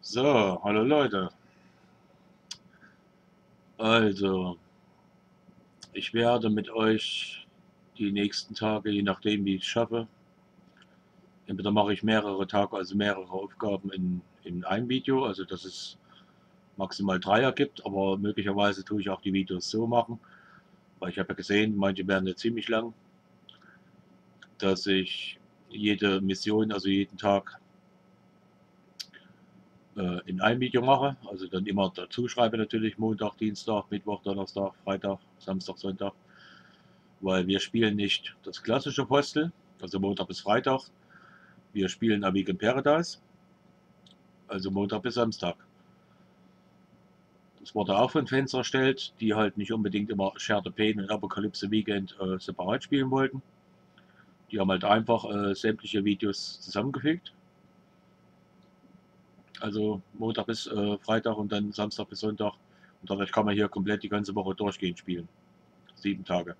So, hallo Leute. Also, ich werde mit euch die nächsten Tage, je nachdem wie ich es schaffe, entweder mache ich mehrere Tage, also mehrere Aufgaben in einem Video, also dass es maximal drei ergibt, aber möglicherweise tue ich auch die Videos so machen, weil ich habe ja gesehen, manche werden ja ziemlich lang, dass ich jede Mission, also jeden Tag in einem Video mache, also dann immer dazu schreibe natürlich Montag, Dienstag, Mittwoch, Donnerstag, Freitag, Samstag, Sonntag, weil wir spielen nicht das klassische Postel, also Montag bis Freitag. Wir spielen A Week in Paradise, also Montag bis Samstag. Das wurde auch von Fans erstellt, die halt nicht unbedingt immer Share the Pain und Apocalypse Weekend separat spielen wollten. Die haben halt einfach sämtliche Videos zusammengefügt. Also Montag bis Freitag und dann Samstag bis Sonntag. Und dadurch kann man hier komplett die ganze Woche durchgehend spielen. 7 Tage.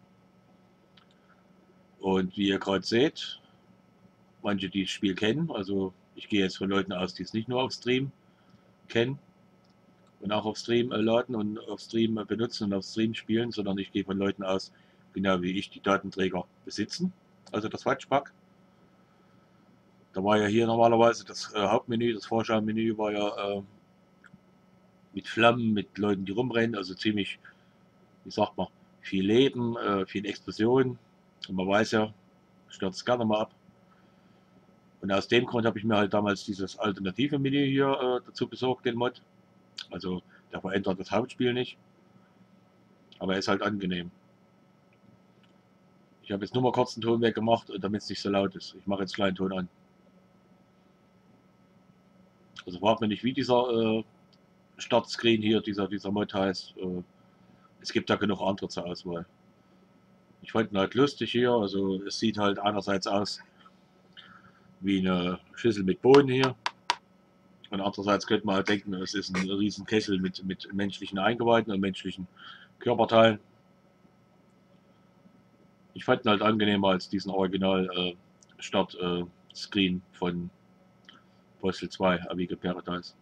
Und wie ihr gerade seht, manche, die das Spiel kennen, also ich gehe jetzt von Leuten aus, die es nicht nur auf Stream kennen und auch auf Stream laden und auf Stream benutzen und auf Stream spielen, sondern ich gehe von Leuten aus, genau wie ich, die Datenträger besitzen, also das Watchpack. Da war ja hier normalerweise das Hauptmenü, das Vorschaumenü war ja mit Flammen, mit Leuten, die rumrennen, also ziemlich, wie sagt man, viel Leben, viel Explosion. Und man weiß ja, stürzt gerne mal ab. Und aus dem Grund habe ich mir halt damals dieses alternative Menü hier dazu besorgt, den Mod. Also der verändert das Hauptspiel nicht, aber er ist halt angenehm. Ich habe jetzt nur mal kurz den Ton weggemacht, damit es nicht so laut ist. Ich mache jetzt kleinen Ton an. Also fragt mir nicht, wie dieser Startscreen hier, dieser Mod heißt. Es gibt da genug andere zur Auswahl. Ich fand ihn halt lustig hier. Also es sieht halt einerseits aus wie eine Schüssel mit Bohnen hier. Und andererseits könnte man halt denken, es ist ein riesen Kessel mit menschlichen Eingeweiden und menschlichen Körperteilen. Ich fand ihn halt angenehmer als diesen Original Start-Screen von Postal 2, Amiga Paradise.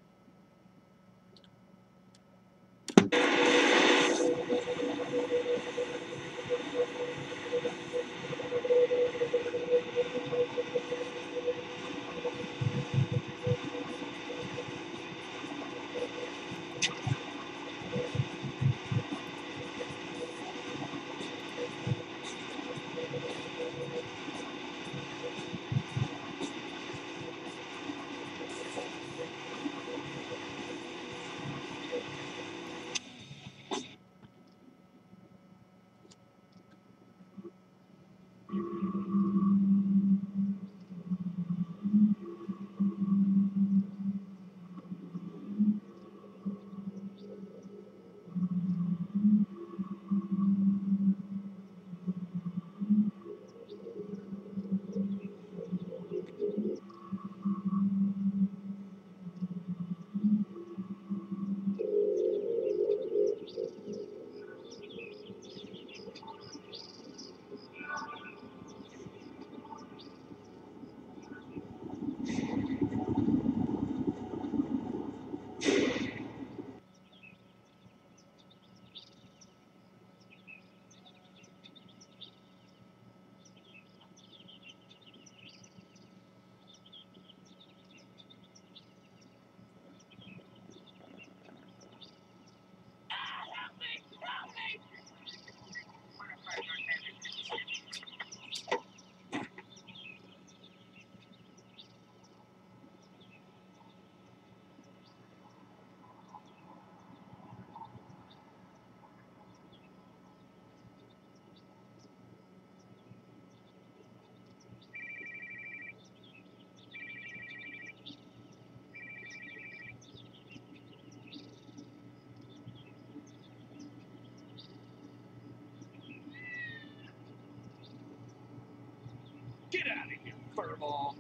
Get out of here, furball.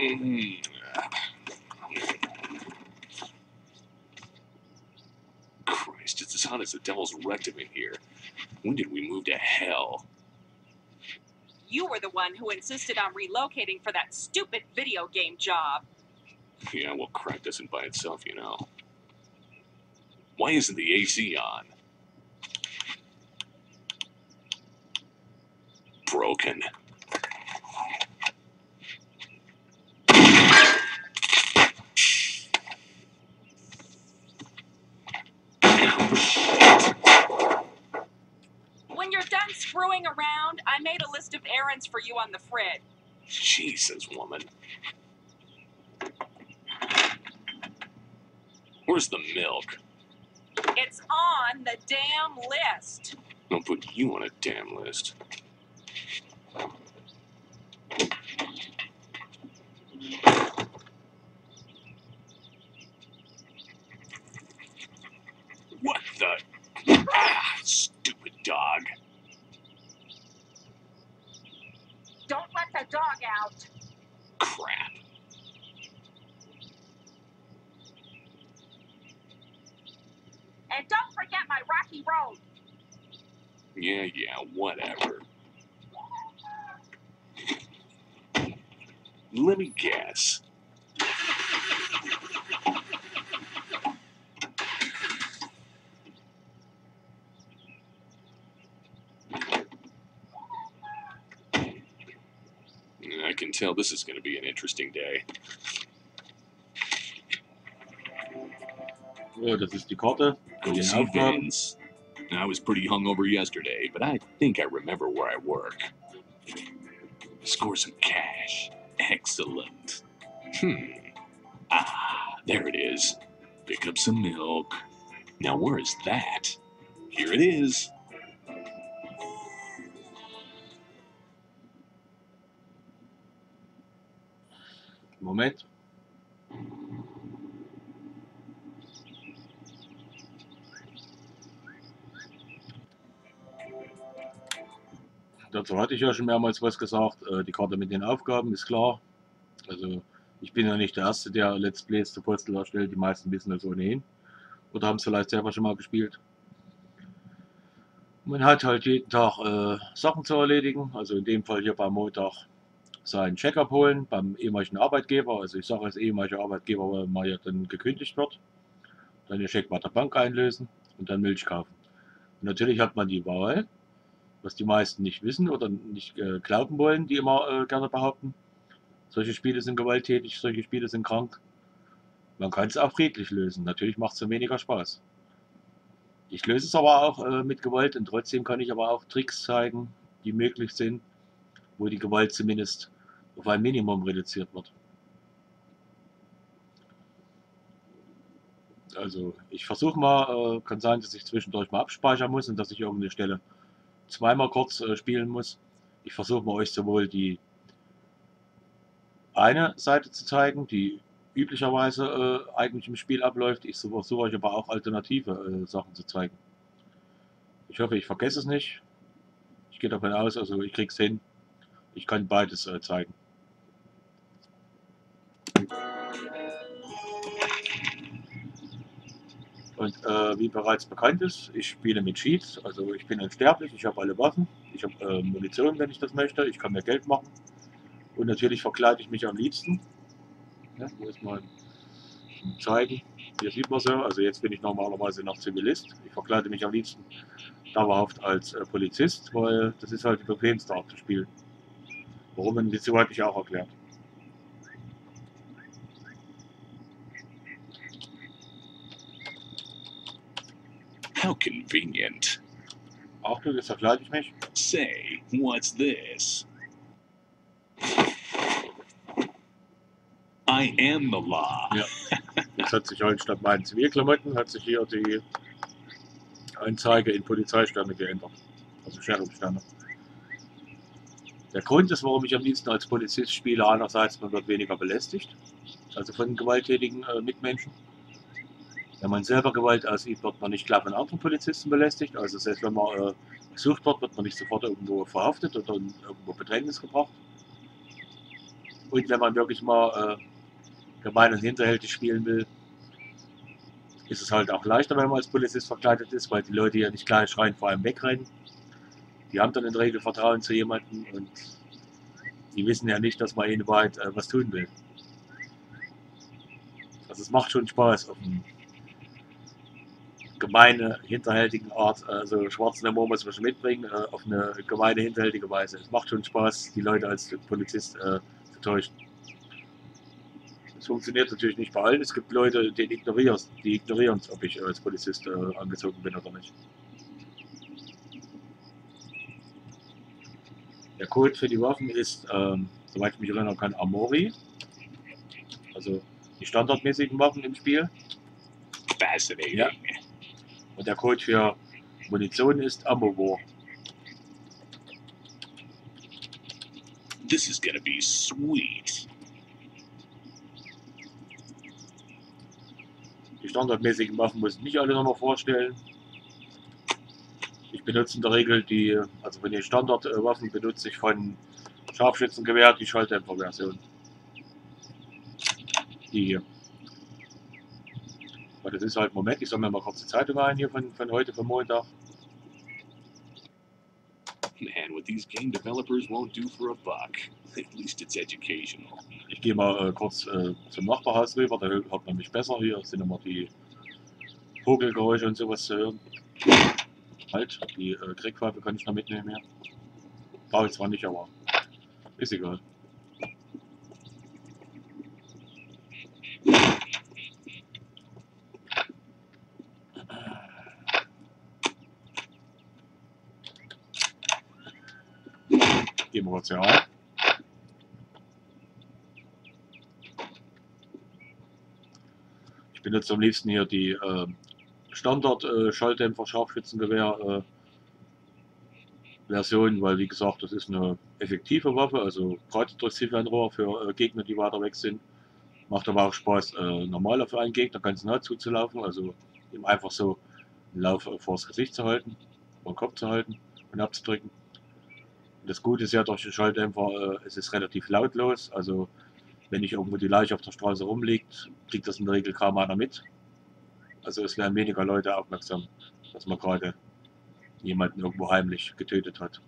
Christ, it's as hot as the devil's rectum in here. When did we move to hell? You were the one who insisted on relocating for that stupid video game job. Yeah, well, crap doesn't by itself, you know. Why isn't the AC on? Broken. When you're done screwing around, I made a list of errands for you on the fridge. Jesus, woman. Where's the milk? It's on the damn list. Don't put you on a damn list. What the? Ah, stupid dog. Don't let the dog out. Crap. And don't forget my rocky road. Yeah, whatever. Let me guess. I can tell this is going to be an interesting day. So, das ist die Karte für den O.C. Aufgaben. Vince. I was pretty hungover yesterday, but I think I remember where I work. Score some cash. Excellent. Ah, there it is. Pick up some milk. Now where is that? Here it is. Moment. Dazu hatte ich ja schon mehrmals was gesagt. Die Karte mit den Aufgaben ist klar. Also ich bin ja nicht der Erste, der Let's Plays zu Postal erstellt. Die meisten wissen das ohnehin. Oder haben es vielleicht selber schon mal gespielt. Man hat halt jeden Tag Sachen zu erledigen. Also in dem Fall hier beim Montag seinen Check abholen beim ehemaligen Arbeitgeber. Also ich sage als ehemaliger Arbeitgeber, weil man ja dann gekündigt wird. Dann den Scheck bei der Bank einlösen und dann Milch kaufen. Und natürlich hat man die Wahl, was die meisten nicht wissen oder nicht glauben wollen, die immer gerne behaupten. Solche Spiele sind gewalttätig, solche Spiele sind krank. Man kann es auch friedlich lösen. Natürlich macht es dann weniger Spaß. Ich löse es aber auch mit Gewalt und trotzdem kann ich aber auch Tricks zeigen, die möglich sind, wo die Gewalt zumindest auf ein Minimum reduziert wird. Also ich versuche mal, kann sein, dass ich zwischendurch mal abspeichern muss und dass ich irgendeine Stelle zweimal kurz spielen muss. Ich versuche mal euch sowohl die eine Seite zu zeigen, die üblicherweise eigentlich im Spiel abläuft. Ich versuche euch aber auch alternative Sachen zu zeigen. Ich hoffe, ich vergesse es nicht. Ich gehe davon aus, also ich kriege es hin. Ich kann beides zeigen. Und wie bereits bekannt ist, ich spiele mit Cheats, also ich bin unsterblich, ich habe alle Waffen, ich habe Munition, wenn ich das möchte, ich kann mir Geld machen und natürlich verkleide ich mich am liebsten. Ja, wo ist mein zeigen? Hier sieht man so, also jetzt bin ich normalerweise noch Zivilist, ich verkleide mich am liebsten dauerhaft als Polizist, weil das ist halt die bequemste Art zu spielen. Warum, und wieso hatte ich auch erklärt. How convenient. Achtung, jetzt verkleide ich mich. Say, what's this? I am the law. Ja. Jetzt hat sich halt statt meinen Zivilklamotten hat sich hier die Anzeige in Polizeisterne geändert. Also Sheriffsterne. Der Grund ist, warum ich am liebsten als Polizist spiele, einerseits man wird weniger belästigt, also von gewalttätigen Mitmenschen. Wenn man selber Gewalt ausübt, wird man nicht klar von anderen Polizisten belästigt. Also selbst wenn man gesucht wird, wird man nicht sofort irgendwo verhaftet oder in irgendwo Bedrängnis gebracht. Und wenn man wirklich mal gemein und hinterhältig spielen will, ist es halt auch leichter, wenn man als Polizist verkleidet ist, weil die Leute ja nicht gleich schreien vor einem wegrennen. Die haben dann in der Regel Vertrauen zu jemandem und die wissen ja nicht, dass man ihnen weit was tun will. Also es macht schon Spaß auf eine gemeine, hinterhältige Art, also schwarzen Humor muss man schon mitbringen, auf eine gemeine, hinterhältige Weise. Es macht schon Spaß, die Leute als Polizist zu täuschen. Das funktioniert natürlich nicht bei allen. Es gibt Leute, die ignorieren es, ob ich als Polizist angezogen bin oder nicht. Der Code für die Waffen ist, soweit ich mich erinnern kann, Amori. Also die standardmäßigen Waffen im Spiel. Fascinating. Ja. Und der Code für Munition ist Amowar. This is gonna be sweet. Die standardmäßigen Waffen muss ich nicht alle nochmal vorstellen. Ich benutze in der Regel die, also von den Standardwaffen benutze ich von Scharfschützengewehr die Schalldämpfer-Version. Die hier. Aber das ist halt, Moment, ich soll mir mal kurz die Zeitung ein hier von heute, vom Montag. Man, what these game developers won't do for a buck. At least it's educational. Ich gehe mal kurz zum Nachbarhaus rüber, da hört man mich besser. Hier sind immer die Vogelgeräusche und sowas zu hören. Halt, die Kriegwaffe kann ich noch mitnehmen hier. Brauche ich zwar nicht, aber ist egal. Gehen wir kurz hier rein. Ich benutze am liebsten hier die Standard-Schalldämpfer-Scharfschützengewehr Version, weil wie gesagt, das ist eine effektive Waffe, also gerade durch Zielfernrohr für Gegner, die weiter weg sind. Macht aber auch Spaß, normaler für einen Gegner ganz nah zuzulaufen, also ihm einfach so einen Lauf vor das Gesicht zu halten, vor den Kopf zu halten und abzudrücken. Und das Gute ist ja durch den Schalldämpfer, es ist relativ lautlos, also wenn nicht irgendwo die Leiche auf der Straße rumliegt, kriegt das in der Regel kaum einer mit. Also es werden weniger Leute aufmerksam, dass man gerade jemanden irgendwo heimlich getötet hat.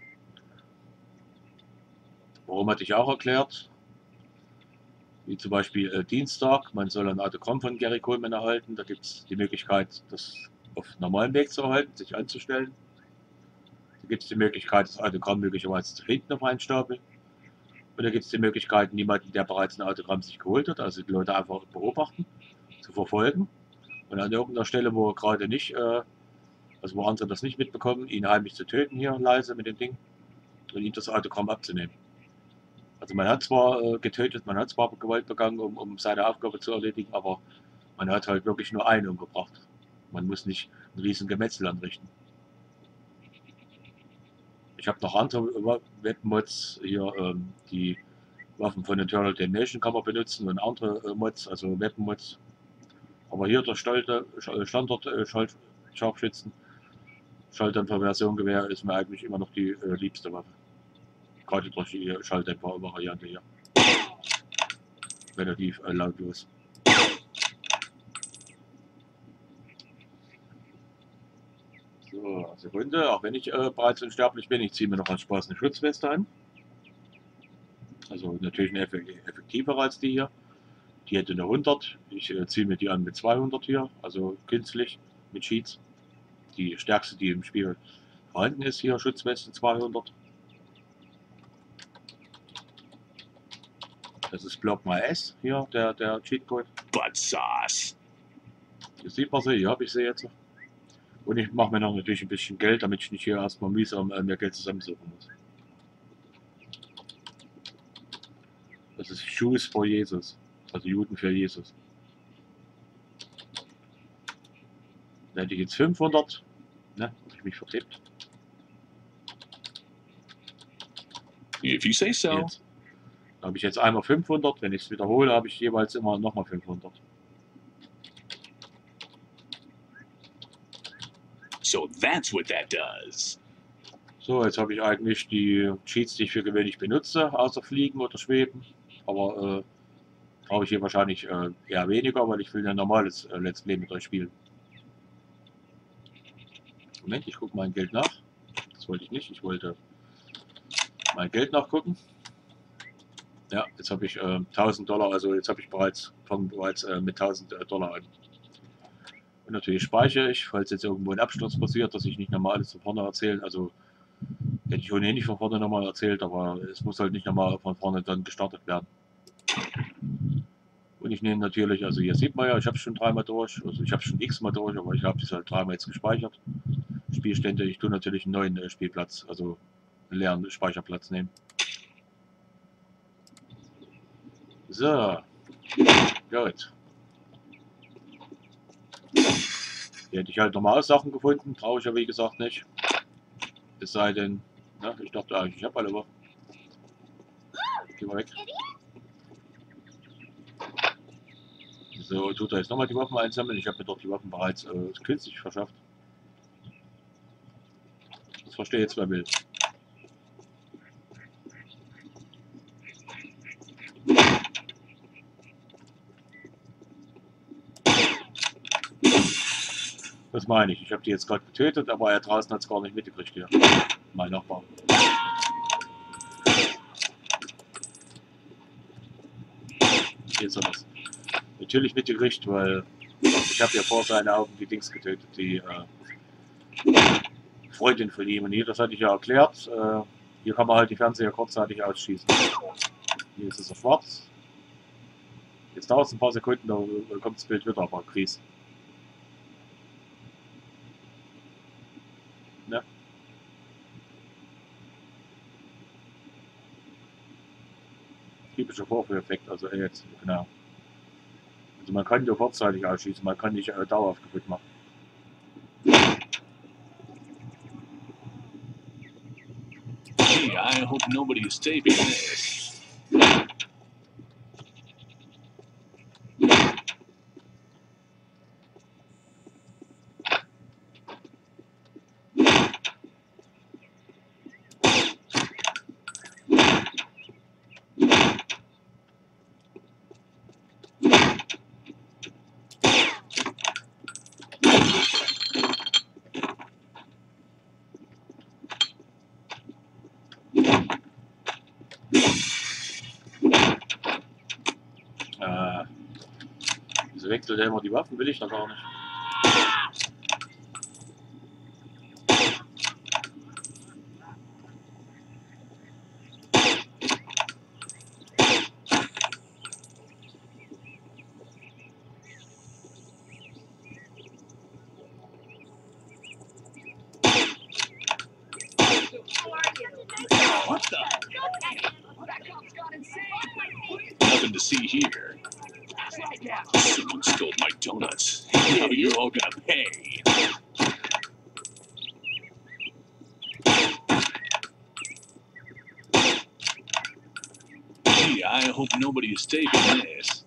Warum hatte ich auch erklärt? Wie zum Beispiel Dienstag, man soll ein Autogramm von Gary Coleman erhalten. Da gibt es die Möglichkeit, das auf normalem Weg zu erhalten, sich anzustellen. Da gibt es die Möglichkeit, das Autogramm möglicherweise zu finden auf einen Stapel. Und da gibt es die Möglichkeit, niemanden, der bereits ein Autogramm sich geholt hat, also die Leute einfach beobachten, zu verfolgen. Und an irgendeiner Stelle, wo er gerade nicht, also wo andere das nicht mitbekommen, ihn heimlich zu töten hier leise mit dem Ding und ihm das Autogramm abzunehmen. Also man hat zwar getötet, man hat zwar Gewalt begangen, um seine Aufgabe zu erledigen, aber man hat halt wirklich nur einen umgebracht. Man muss nicht ein riesen Gemetzel anrichten. Ich habe noch andere Webmods hier, die Waffen von Eternal Damnation kann man benutzen und andere Mods, also Webmods. Aber hier der Standard Scharfschützen Schalldämpfer-Version-Gewehr ist mir eigentlich immer noch die liebste Waffe. Gerade durch die Schalldämpfer-Variante hier. Relativ lautlos. So, Sekunde, auch wenn ich bereits unsterblich bin, ich ziehe mir noch als Spaß eine Schutzweste an. Also natürlich eine effektivere als die hier. Die hätte eine 100, ich ziehe mir die an mit 200 hier, also künstlich mit Cheats. Die stärkste, die im Spiel vorhanden ist hier, Schutzweste 200. Das ist Block My S hier, der Cheatcode. Butt sauce. Hier sieht man sie, hier habe ich sie jetzt. Und ich mache mir noch natürlich ein bisschen Geld, damit ich nicht hier erstmal mühsam mehr Geld zusammensuchen muss. Das ist Shoes for Jesus, also Juden für Jesus. Da hätte ich jetzt 500, ne, habe ich mich vertippt. If you say so. Jetzt. Da habe ich jetzt einmal 500, wenn ich es wiederhole, habe ich jeweils immer nochmal 500. So that's what that does. So, jetzt habe ich eigentlich die Cheats, die ich für gewöhnlich benutze, außer Fliegen oder Schweben. aber brauche ich hier wahrscheinlich eher weniger, weil ich will ein normales Let's Play mit euch spielen. Moment, ich gucke mein Geld nach. Das wollte ich nicht, ich wollte mein Geld nachgucken. Ja, jetzt habe ich 1000 Dollar, also jetzt habe ich fange bereits mit 1000 Dollar an. Und natürlich speichere ich, falls jetzt irgendwo ein Absturz passiert, dass ich nicht nochmal alles von vorne erzähle. Also hätte ich ohnehin nicht von vorne nochmal erzählt, aber es muss halt nicht nochmal von vorne dann gestartet werden. Und ich nehme natürlich, also hier sieht man ja, ich habe es schon dreimal durch, also ich habe es schon x-mal durch, aber ich habe es halt dreimal jetzt gespeichert. Spielstände, ich tue natürlich einen neuen Spielplatz, also einen leeren Speicherplatz nehmen. So, gut. Hier hätte ich halt normale Sachen gefunden, brauche ich ja wie gesagt nicht. Es sei denn, na, ich dachte eigentlich, ich habe alle Waffen. Geh mal weg. So, tut er jetzt nochmal die Waffen einsammeln. Ich habe mir dort die Waffen bereits künstlich verschafft. Das verstehe jetzt, wer will. Das meine ich. Ich habe die jetzt gerade getötet, aber er draußen hat es gar nicht mitgekriegt hier. Mein Nachbar. Jetzt hat das natürlich mitgekriegt, weil ich habe ja vor seinen Augen die Dings getötet, die Freundin von ihm. Und hier, das hatte ich ja erklärt. Hier kann man halt die Fernseher kurzzeitig ausschießen. Hier ist es schwarz. Jetzt dauert es ein paar Sekunden, da kommt das Bild wieder, aber Kries. Ne? Typischer Vorführeffekt, also jetzt, genau. Also man kann ja kurzzeitig ausschießen, man kann nicht dauerhaft kaputt machen. Gee, I hope nobody is taping this. Wieso wechselt er immer die Waffen? Will ich doch gar nicht. What the? Nothing to see here. Someone stole my donuts. Now you're all gonna pay. Gee, I hope nobody is taping this.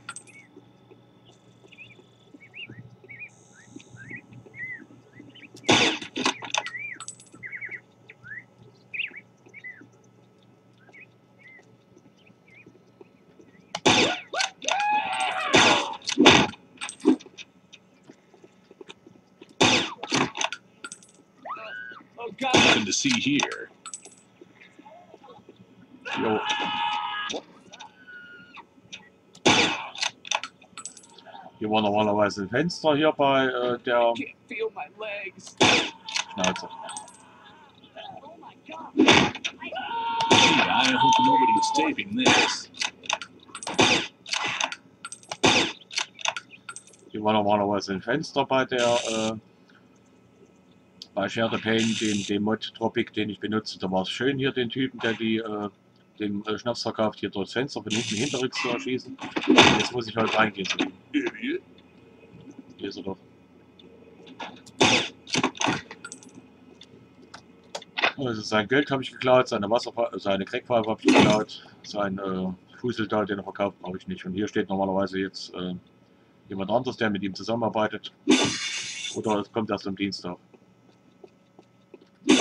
Oh God! Nothing to see here. Jo. Hier war normalerweise ein Fenster hier bei der Can't feel my legs. Schnauze. Oh my God! Gee, I hope nobody is taping this. Hier war normalerweise ein Fenster bei der bei Share the Pain, dem Mod Tropic, den ich benutze. Da war es schön hier den Typen, der den Schnaps verkauft, hier durchs Fenster von hinten hinterrücks zu erschießen. Jetzt muss ich halt reingehen. Idiot. Hier ist er doch. Also sein Geld habe ich geklaut, seine Crackpfeife habe ich geklaut, sein Fusel da, den er verkauft, brauche ich nicht. Und hier steht normalerweise jetzt jemand anderes, der mit ihm zusammenarbeitet. Oder es kommt erst am Dienstag.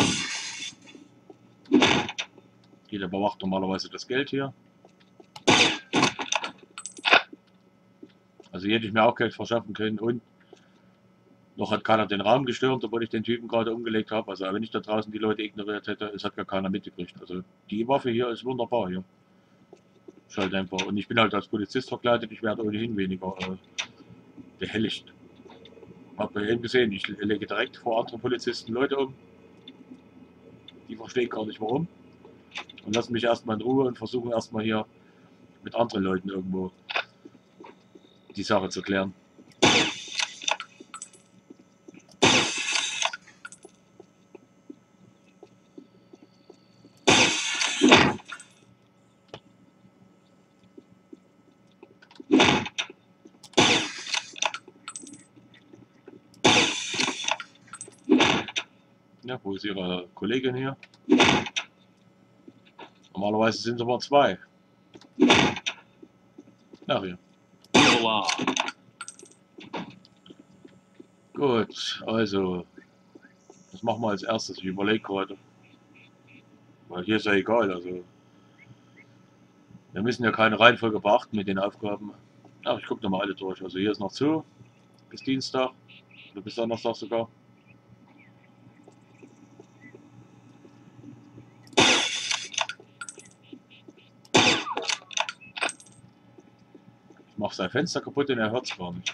Jeder überwacht normalerweise das Geld hier. Also hier hätte ich mir auch Geld verschaffen können und noch hat keiner den Raum gestürmt, obwohl ich den Typen gerade umgelegt habe. Also wenn ich da draußen die Leute ignoriert hätte, es hat gar keiner mitgekriegt. Also die Waffe hier ist wunderbar hier. Schalldämpfer. Und ich bin halt als Polizist verkleidet, ich werde ohnehin weniger behelligt. Habt ihr eben gesehen, ich lege direkt vor anderen Polizisten Leute um. Die verstehen gar nicht warum. Und lassen mich erstmal in Ruhe und versuchen erstmal hier mit anderen Leuten irgendwo die Sache zu klären. Ja, wo ist Ihre Kollegin hier? Normalerweise sind es aber zwei. Na hier. Voila. Gut, also, was machen wir als erstes? Ich überlege gerade. Weil hier ist ja egal, also. Wir müssen ja keine Reihenfolge beachten mit den Aufgaben. Aber ich gucke nochmal alle durch. Also hier ist noch zu, bis Dienstag, oder bis Donnerstag sogar. Ich mache sein Fenster kaputt und er hört es gar nicht.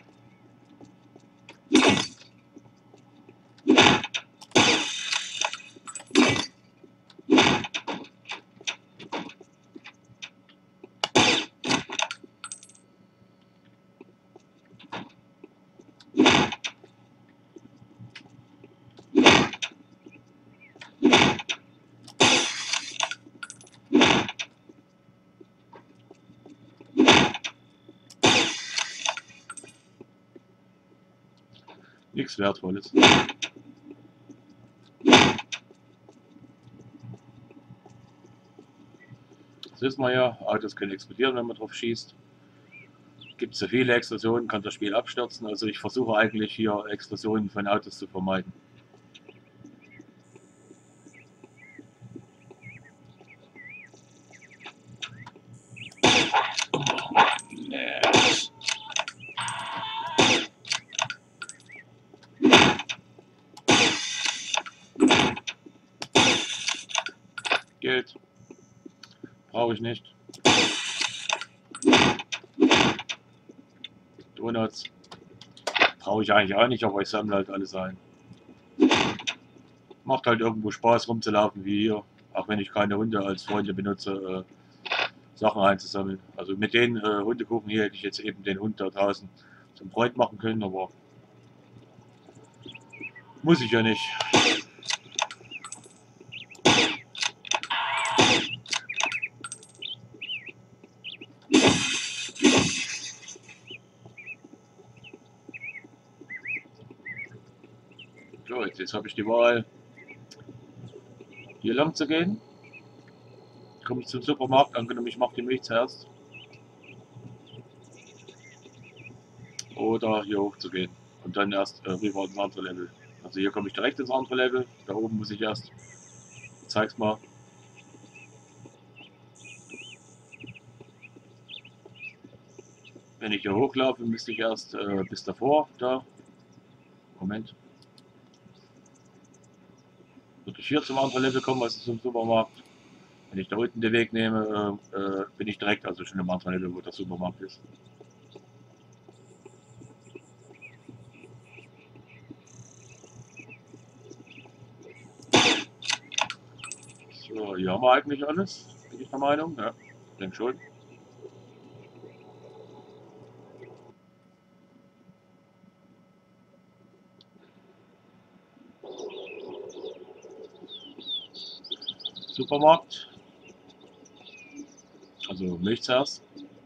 Nichts Wertvolles. Das wissen wir ja, Autos können explodieren, wenn man drauf schießt. Gibt es so viele Explosionen, kann das Spiel abstürzen. Also ich versuche eigentlich hier Explosionen von Autos zu vermeiden. Yes. Geld brauche ich nicht. Donuts brauche ich eigentlich auch nicht, aber ich sammle halt alles ein. Macht halt irgendwo Spaß rumzulaufen wie hier, auch wenn ich keine Hunde als Freunde benutze, Sachen einzusammeln. Also mit den Hundekuchen hier hätte ich jetzt eben den Hund da draußen zum Freund machen können, aber muss ich ja nicht. Gut, jetzt habe ich die Wahl, hier lang zu gehen. Komme ich zum Supermarkt, angenommen ich mache die Milch zuerst. Oder hier hoch zu gehen und dann erst rüber ins andere Level. Also hier komme ich direkt ins andere Level, da oben muss ich erst, ich zeig's mal. Wenn ich hier hochlaufe, müsste ich erst bis davor, da, Moment, würde ich hier zum anderen Level kommen, also zum Supermarkt. Wenn ich da unten den Weg nehme, bin ich direkt, also schon im anderen Level, wo der Supermarkt ist. So, hier haben wir eigentlich alles, bin ich der Meinung, ja, ich denke schon. Supermarkt, also Milch zuerst.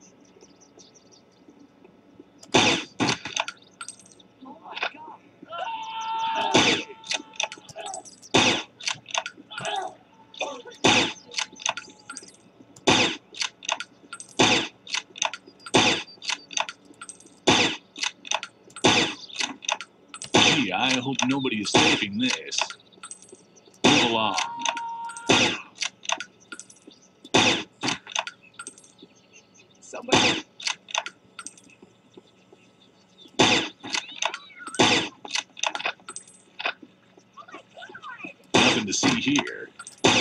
Oh my god. Gee, I hope nobody is taping this. Move along. Somebody. Nothing to see here.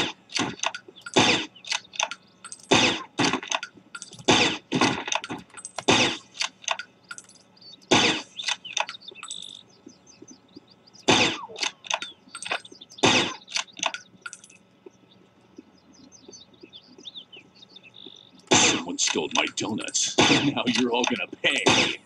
Someone stole my donuts. Now you're all gonna pay.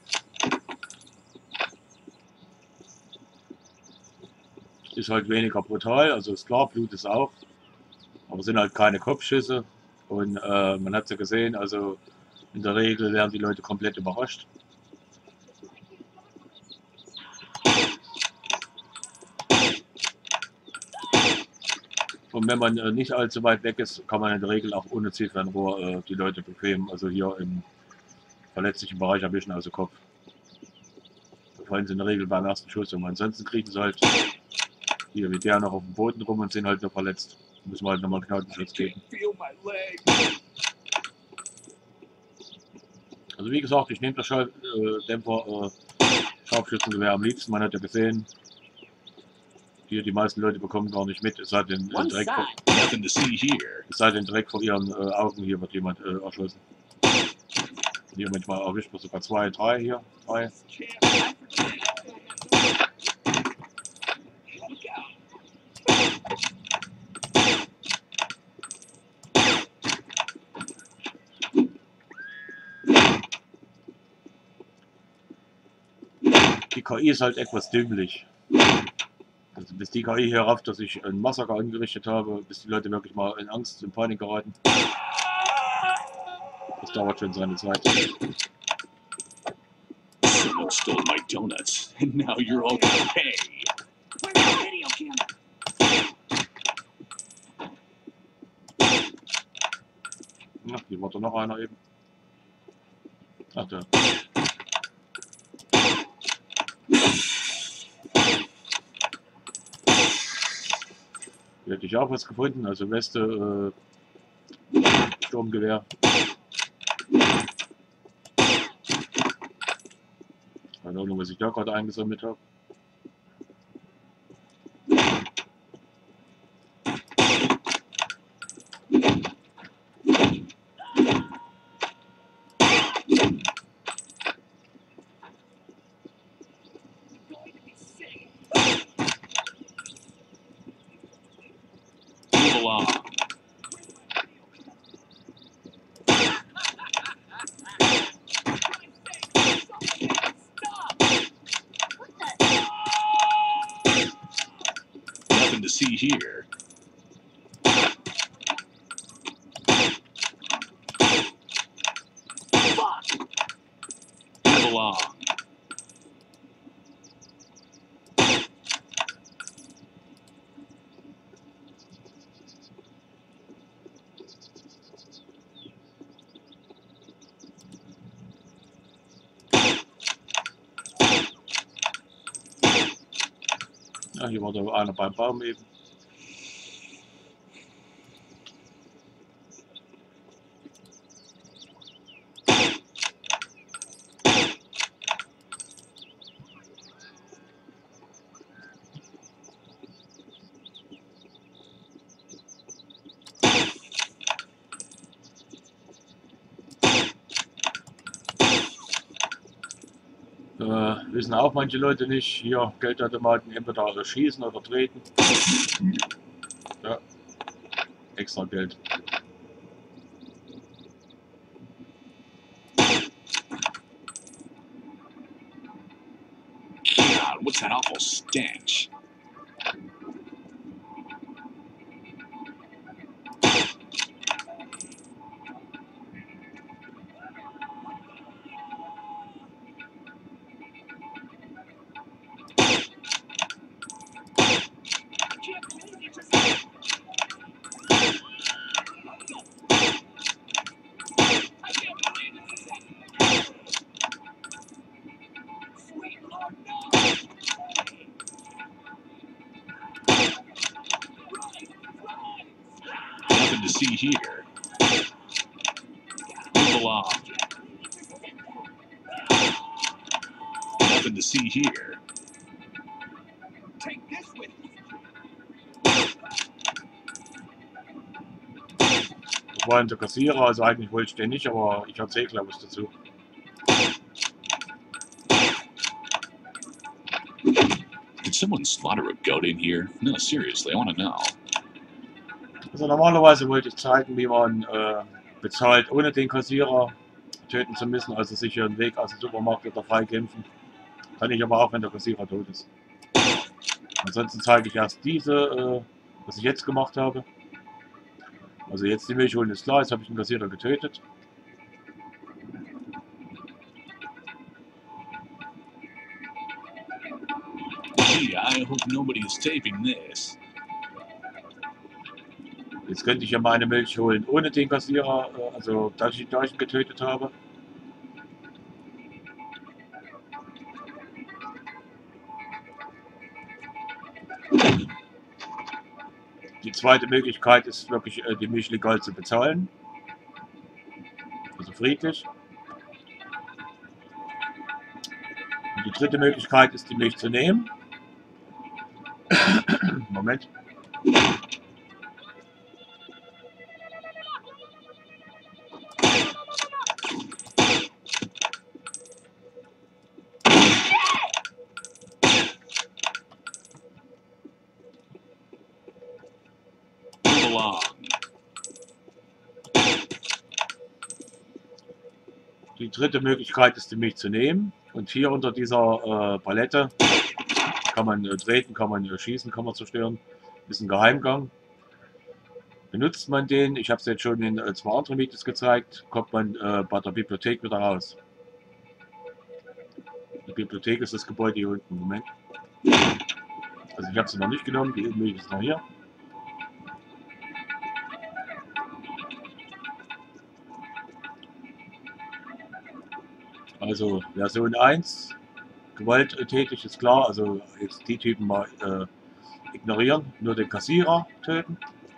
Ist halt weniger brutal, also ist klar, Blut ist auch, aber sind halt keine Kopfschüsse und man hat es ja gesehen, also in der Regel werden die Leute komplett überrascht. Und wenn man nicht allzu weit weg ist, kann man in der Regel auch ohne Zielfernrohr die Leute bequem, also hier im verletzlichen Bereich erwischen, also Kopf. Da fallen sie in der Regel beim ersten Schuss und ansonsten kriegen sie halt hier wie der noch auf dem Boden rum und sind halt nur verletzt. Müssen wir halt nochmal einen Knautenschutz geben. Also wie gesagt, ich nehme das Schalldämpfer Scharfschützengewehr am liebsten. Man hat ja gesehen, hier die meisten Leute bekommen gar nicht mit, es sei denn direkt vor ihren Augen hier wird jemand erschossen. Hier manchmal erwischt man sogar 2, 3 hier, 3. Die KI ist halt etwas dümmlich. Also bis die KI hier rafft, dass ich ein Massaker angerichtet habe, bis die Leute wirklich mal in Angst, in Panik geraten. Das dauert schon seine Zeit. Someone stole my donuts. Now you're all gonna pay. Where's the video camera? Na, hier war doch noch einer eben. Ach da. Hier hätte ich auch was gefunden, also Weste, Sturmgewehr. Keine Ahnung, was ich da gerade eingesammelt habe. Move along. Nothing to see here. Move along. Ja, hier war da einer beim Baum eben. Wissen auch manche Leute nicht, hier Geldautomaten entweder schießen oder treten. Ja, extra Geld. God, what's that awful stench? Nothing to see here. Move along. Nothing to see here. Take this with you. vor allem der Kassierer, also eigentlich wollte ich den nicht, aber ich erzähle glaube ich dazu. Did someone slaughter a goat in here? No, seriously, I want to know. Also normalerweise wollte ich zeigen, wie man bezahlt, ohne den Kassierer töten zu müssen, also sich einen Weg aus dem Supermarkt wieder freikämpfen. Kann ich aber auch, wenn der Kassierer tot ist. Ansonsten zeige ich erst diese, was ich jetzt gemacht habe. Also jetzt die Milch holen ist klar, jetzt habe ich den Kassierer getötet. Gee, I hope nobody is taping this. Jetzt könnte ich ja meine Milch holen ohne den Kassierer, also da ich ihn getötet habe. Die zweite Möglichkeit ist wirklich die Milch legal zu bezahlen. Also friedlich. Und die dritte Möglichkeit ist die Milch zu nehmen. Moment. Move along. Die dritte Möglichkeit ist die Milch zu nehmen. Und hier unter dieser Palette kann man treten, kann man schießen, kann man zerstören. Ist ein Geheimgang. Benutzt man den, ich habe es jetzt schon in 2 anderen Videos gezeigt, kommt man bei der Bibliothek wieder raus. Die Bibliothek ist das Gebäude hier unten. Moment. Also ich habe sie noch nicht genommen, die Milch ist noch hier. Also Version 1, gewalttätig ist klar, also jetzt die Typen mal ignorieren, nur den Kassierer töten.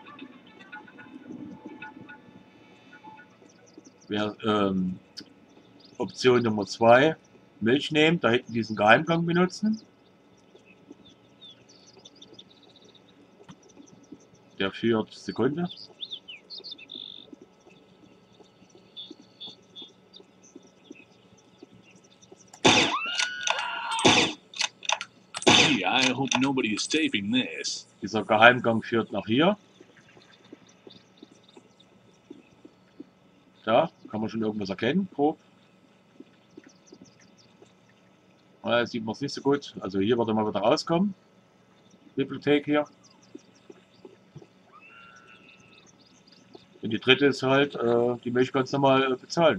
Option Nummer 2, Milch nehmen, da hinten diesen Geheimgang benutzen. Der führt Sekunde. Gee, I hope nobody is taping this. Dieser Geheimgang führt nach hier. Da kann man schon irgendwas erkennen, grob. Sieht man es nicht so gut. Also hier wird er mal wieder rauskommen. Bibliothek hier. Und die dritte ist halt, die Milch ganz normal bezahlen.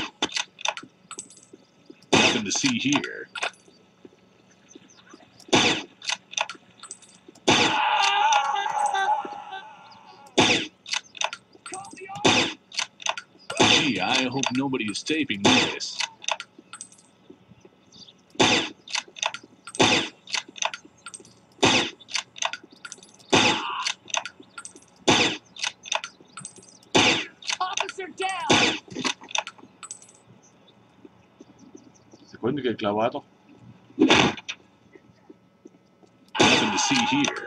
Nothing to see here. Gee, I hope nobody is taping this. Officer down! Sekunde geht klar weiter. Nothing to see here.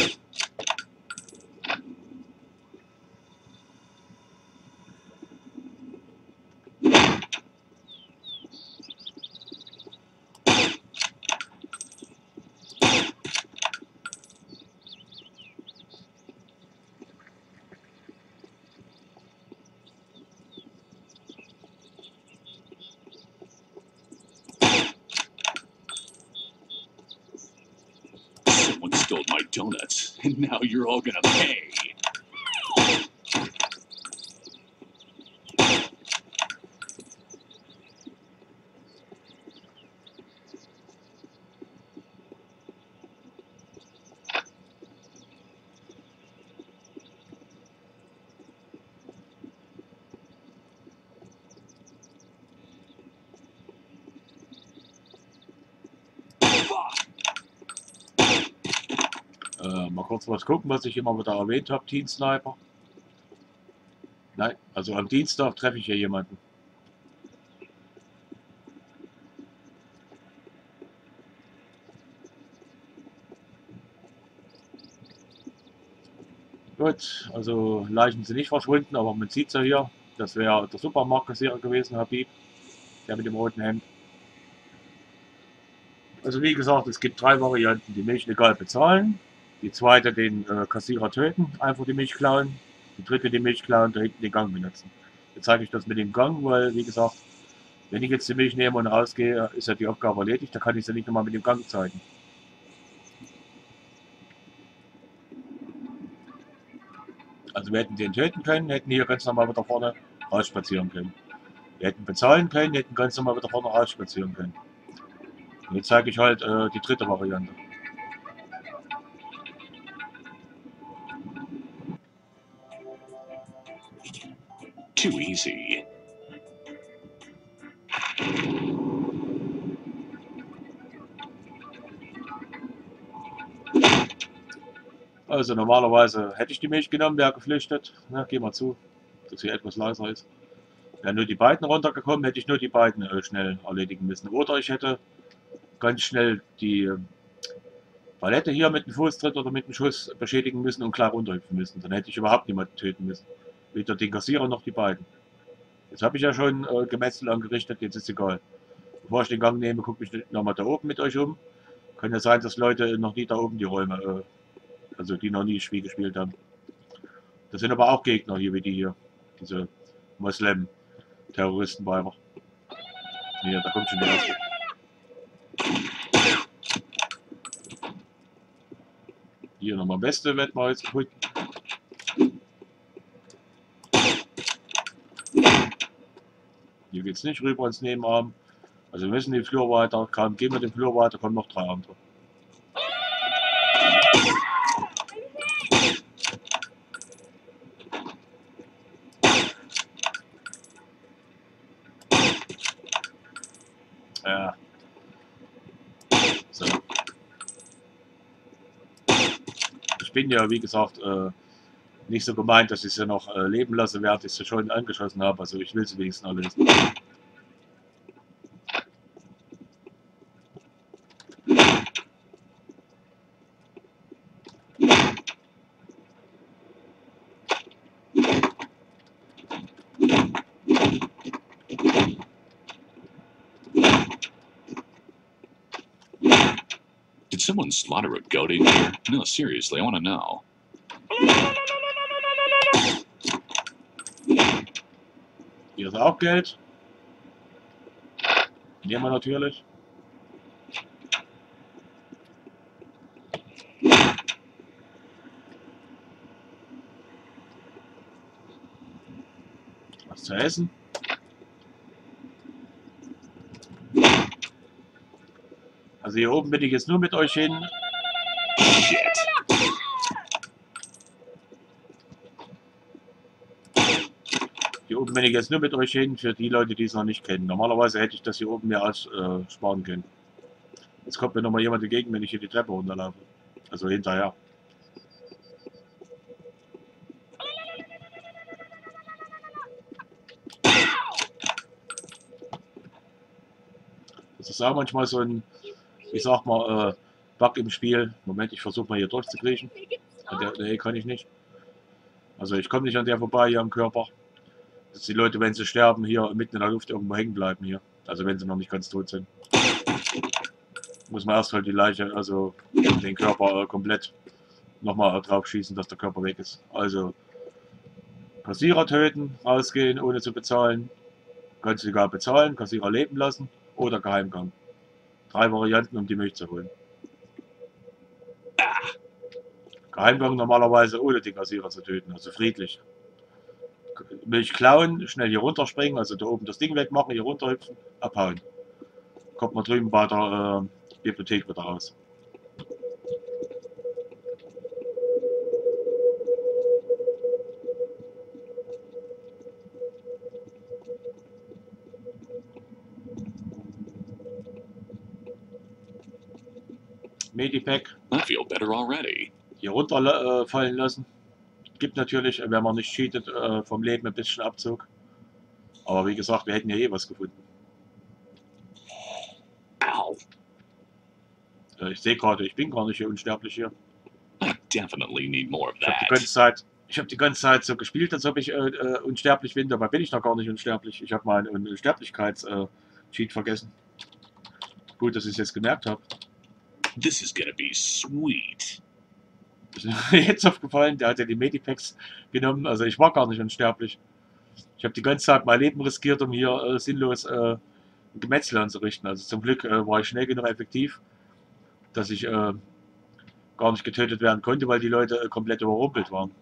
Someone stole my donuts, and now you're all gonna pay. Mal kurz was gucken, was ich immer wieder erwähnt habe, Teen Sniper. Nein, also am Dienstag treffe ich hier jemanden. Gut, also Leichen sind nicht verschwunden, aber man sieht es ja hier. Das wäre der Supermarktkassierer gewesen, Habib, der mit dem roten Hemd. Also wie gesagt, es gibt 3 Varianten. Die Milch legal bezahlen, die zweite den Kassierer töten, einfach die Milch klauen, die dritte die Milch klauen, da hinten den Gang benutzen. Jetzt zeige ich das mit dem Gang, weil wie gesagt, wenn ich jetzt die Milch nehme und rausgehe, ist ja die Aufgabe erledigt, da kann ich sie nicht nochmal mit dem Gang zeigen. Also wir hätten den töten können, hätten hier ganz normal wieder vorne rausspazieren können. Wir hätten bezahlen können, hätten ganz normal wieder vorne rausspazieren können. Und jetzt zeige ich halt die dritte Variante. Too easy. Also normalerweise hätte ich die Milch genommen, wäre geflüchtet. Na, geh mal zu, dass hier etwas leiser ist. Wären nur die beiden runtergekommen, hätte ich nur die beiden schnell erledigen müssen. Oder ich hätte ganz schnell die Palette hier mit dem Fußtritt oder mit dem Schuss beschädigen müssen und klar runterhüpfen müssen. Dann hätte ich überhaupt niemanden töten müssen. Weder den Kassierer noch die beiden. Jetzt habe ich ja schon Gemetzel angerichtet, jetzt ist egal. Bevor ich den Gang nehme, gucke ich nochmal da oben mit euch um. Kann ja sein, dass Leute noch nie da oben die Räume, also die noch nie Spiel gespielt haben. Das sind aber auch Gegner hier, wie die hier. Diese Moslem-Terroristenweiber. Hier, da kommt schon der erste. Hier nochmal beste werden wir jetzt gefunden. Hier geht es nicht rüber ins Nebenraum. Also wir müssen den Flur weiter. Kaum gehen wir den Flur weiter, kommen noch 3 andere. Ja. So. Ich bin ja, wie gesagt, nicht so gemeint, dass ich sie noch leben lasse, während ich sie schon angeschossen habe. Also ich will sie wenigstens alle lesen. Did someone slaughter a goat in here? No, seriously, I want to know. Hier ist auch Geld. Nehmen wir natürlich. Was zu essen. Also hier oben bin ich jetzt nur mit euch hin. Shit. Hier oben bin ich jetzt nur mit euch hin, für die Leute, die es noch nicht kennen. Normalerweise hätte ich das hier oben mir sparen können. Jetzt kommt mir nochmal jemand entgegen, wenn ich hier die Treppe runterlaufe. Also hinterher. Das ist auch manchmal so ein, ich sag mal, Bug im Spiel. Moment, ich versuche mal hier durchzukriechen. Nee, kann ich nicht. Also ich komme nicht an der vorbei hier am Körper. Dass die Leute, wenn sie sterben, hier mitten in der Luft irgendwo hängen bleiben hier. Also wenn sie noch nicht ganz tot sind. Muss man erst halt die Leiche, also den Körper komplett nochmal drauf schießen, dass der Körper weg ist. Also Kassierer töten, rausgehen ohne zu bezahlen. Ganz egal bezahlen, Kassierer leben lassen oder Geheimgang. 3 Varianten, um die Milch zu holen. Geheimgang normalerweise ohne den Kassierer zu töten, also friedlich. Milch klauen, schnell hier runterspringen, also da oben das Ding wegmachen, hier runterhüpfen, abhauen. Kommt man drüben bei der Bibliothek wieder raus. Medipack. I feel better already. Hier runterfallen lassen. Gibt natürlich, wenn man nicht cheatet, vom Leben ein bisschen Abzug. Aber wie gesagt, wir hätten ja eh was gefunden. Ow. Ich sehe gerade, ich bin gar nicht hier unsterblich hier. I definitely need more of Ich habe die that. ganze Zeit Ich habe die ganze Zeit so gespielt, als ob ich unsterblich bin. Dabei bin ich noch gar nicht unsterblich. Ich habe meinen Unsterblichkeits-Cheat vergessen. Gut, dass ich es jetzt gemerkt habe. This is gonna be sweet. Ist mir jetzt aufgefallen, der hat ja die Medipacks genommen. Also ich war gar nicht unsterblich. Ich habe die ganze Zeit mein Leben riskiert, um hier sinnlos Gemetzel anzurichten. Also zum Glück war ich schnell genug effektiv, dass ich gar nicht getötet werden konnte, weil die Leute komplett überrumpelt waren.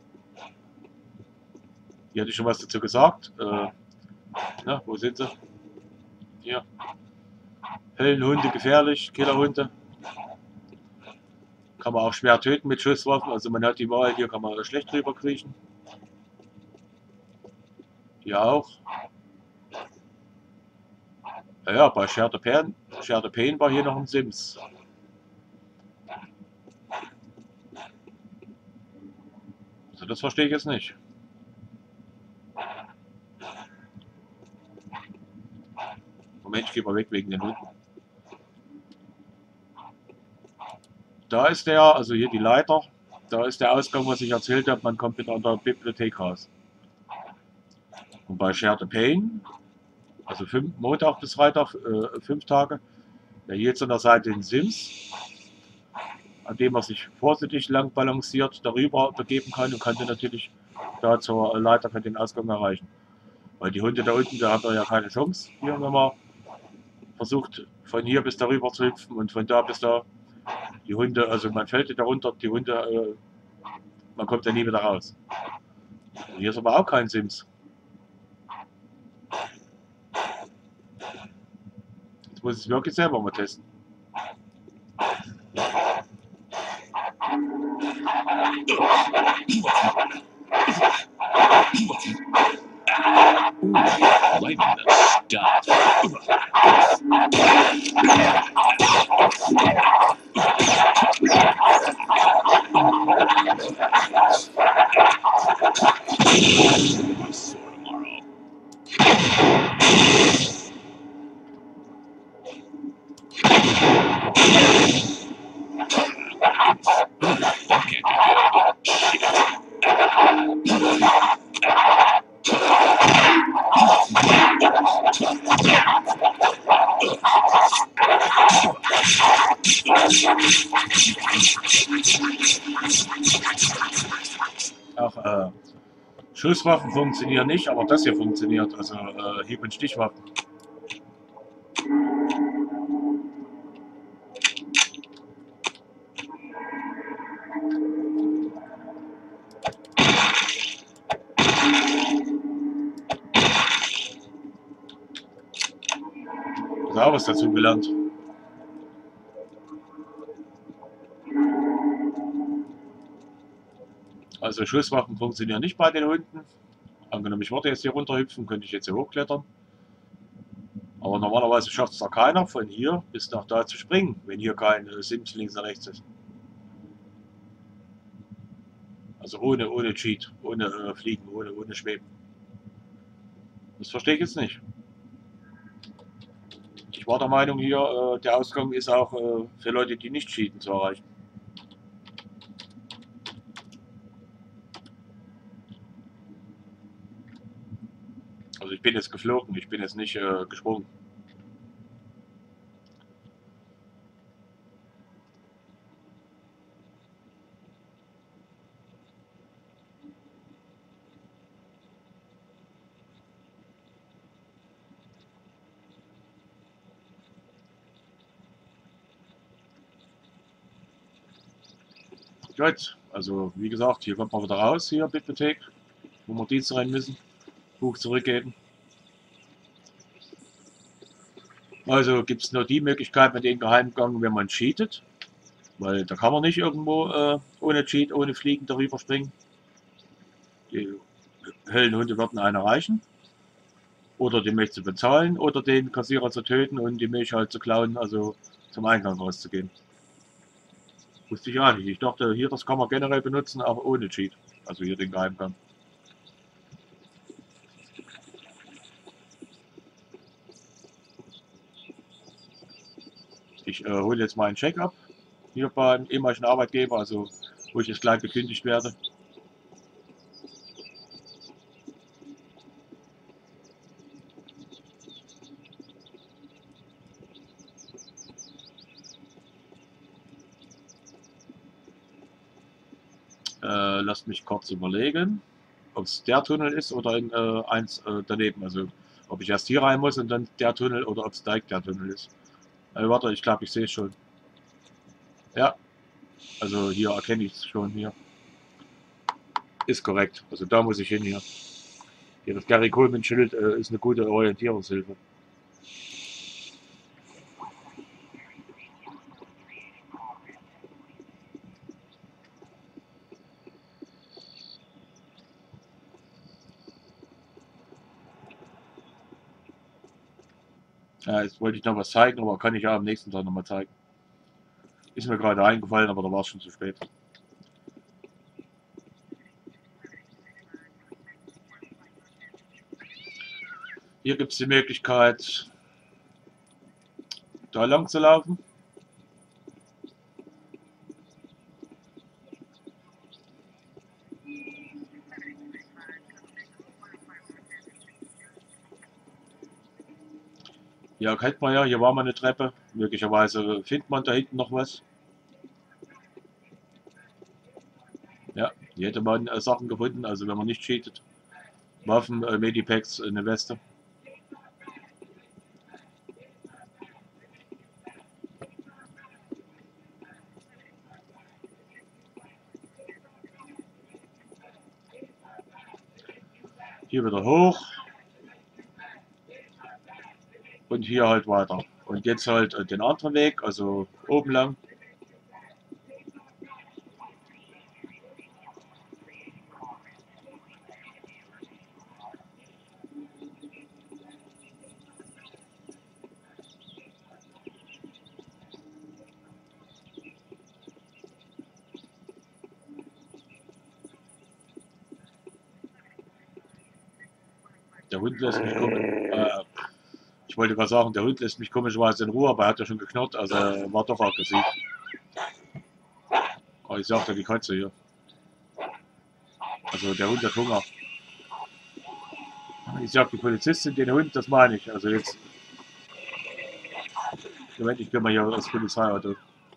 Hier hatte ich schon was dazu gesagt. Na, wo sind sie? Hier. Höllenhunde gefährlich, Killerhunde. Kann man auch schwer töten mit Schusswaffen. Also man hat die Wahl, hier kann man schlecht drüber kriechen. Hier auch. Ja, bei Share the Pain war hier noch ein Sims. Also das verstehe ich jetzt nicht. Moment, ich gehe mal weg wegen den Hunden. Da ist der, also hier die Leiter. Da ist der Ausgang, was ich erzählt habe. Man kommt mit an der Bibliothek raus. Und bei Share the Pain, also Montag bis Freitag, 5 Tage, der hier jetzt an der Seite in Sims, an dem man sich vorsichtig lang balanciert darüber begeben kann und kann dann natürlich da zur Leiter für den Ausgang erreichen. Weil die Hunde da unten, da haben wir ja keine Chance, hier, wenn man versucht von hier bis darüber zu hüpfen und von da bis da. Die Hunde, also man fällt da runter, die Hunde, man kommt da nie wieder raus. Und hier ist aber auch kein Sims. Jetzt muss ich es wirklich selber mal testen. Right in the stuff. Sore tomorrow. That can't be good. Shit. Auch Schusswaffen funktionieren nicht, aber das hier funktioniert, also Hieb- und Stichwaffen. Ich habe auch was dazu gelernt. Also Schusswaffen funktionieren nicht bei den Hunden. Angenommen, ich würde jetzt hier runterhüpfen, könnte ich jetzt hier hochklettern. Aber normalerweise schafft es da keiner, von hier bis nach da zu springen, wenn hier kein Sims links und rechts ist. Also ohne Cheat, ohne Fliegen, ohne Schweben. Das verstehe ich jetzt nicht. Ich war der Meinung hier, der Ausgang ist auch für Leute, die nicht cheaten, zu erreichen. Also ich bin jetzt geflogen, ich bin jetzt nicht gesprungen. Gut, also wie gesagt, hier kommt man wieder raus, hier Bibliothek, wo wir Dienst rein müssen, Buch zurückgeben. Also gibt es nur die Möglichkeit mit den Geheimgang, wenn man cheatet, weil da kann man nicht irgendwo ohne Cheat, ohne Fliegen darüber springen. Die Höllenhunde werden einen erreichen. Oder die Milch zu bezahlen oder den Kassierer zu töten und die Milch halt zu klauen, also zum Eingang rauszugehen. Wusste ich auch nicht. Ich dachte, hier das kann man generell benutzen, auch ohne Cheat. Also hier den Geheimgang. Ich hole jetzt mal einen Check-up hier beim ehemaligen Arbeitgeber, also wo ich jetzt gleich gekündigt werde. lasst mich kurz überlegen, ob es der Tunnel ist oder eins daneben. Also ob ich erst hier rein muss und dann der Tunnel oder ob es direkt der Tunnel ist. Warte, ich glaube, ich sehe es schon. Ja, also hier erkenne ich es schon hier. Ist korrekt. Also da muss ich hin hier. Hier das Gary Coleman Schild ist eine gute Orientierungshilfe. Ja, jetzt wollte ich noch was zeigen, aber kann ich ja am nächsten Tag nochmal zeigen. Ist mir gerade eingefallen, aber da war es schon zu spät. Hier gibt es die Möglichkeit, da lang zu laufen. Hier kennt man ja, hier war mal eine Treppe. Möglicherweise findet man da hinten noch was. Ja, hier hätte man Sachen gefunden, also wenn man nicht cheatet. Waffen, Medipacks, eine Weste. Hier wieder hoch. Und hier halt weiter. Und jetzt halt den anderen Weg, also oben lang. Der Hund lässt mich kommen. Ich wollte gerade sagen, der Hund lässt mich komischerweise in Ruhe, aber er hat ja schon geknurrt, also er war doch aggressiv. Aber ich sagte die Katze hier. Also der Hund hat Hunger. Ich sag die Polizistin, den Hund, das meine ich. Also jetzt. Moment, ich gehe mal hier das Polizeiauto.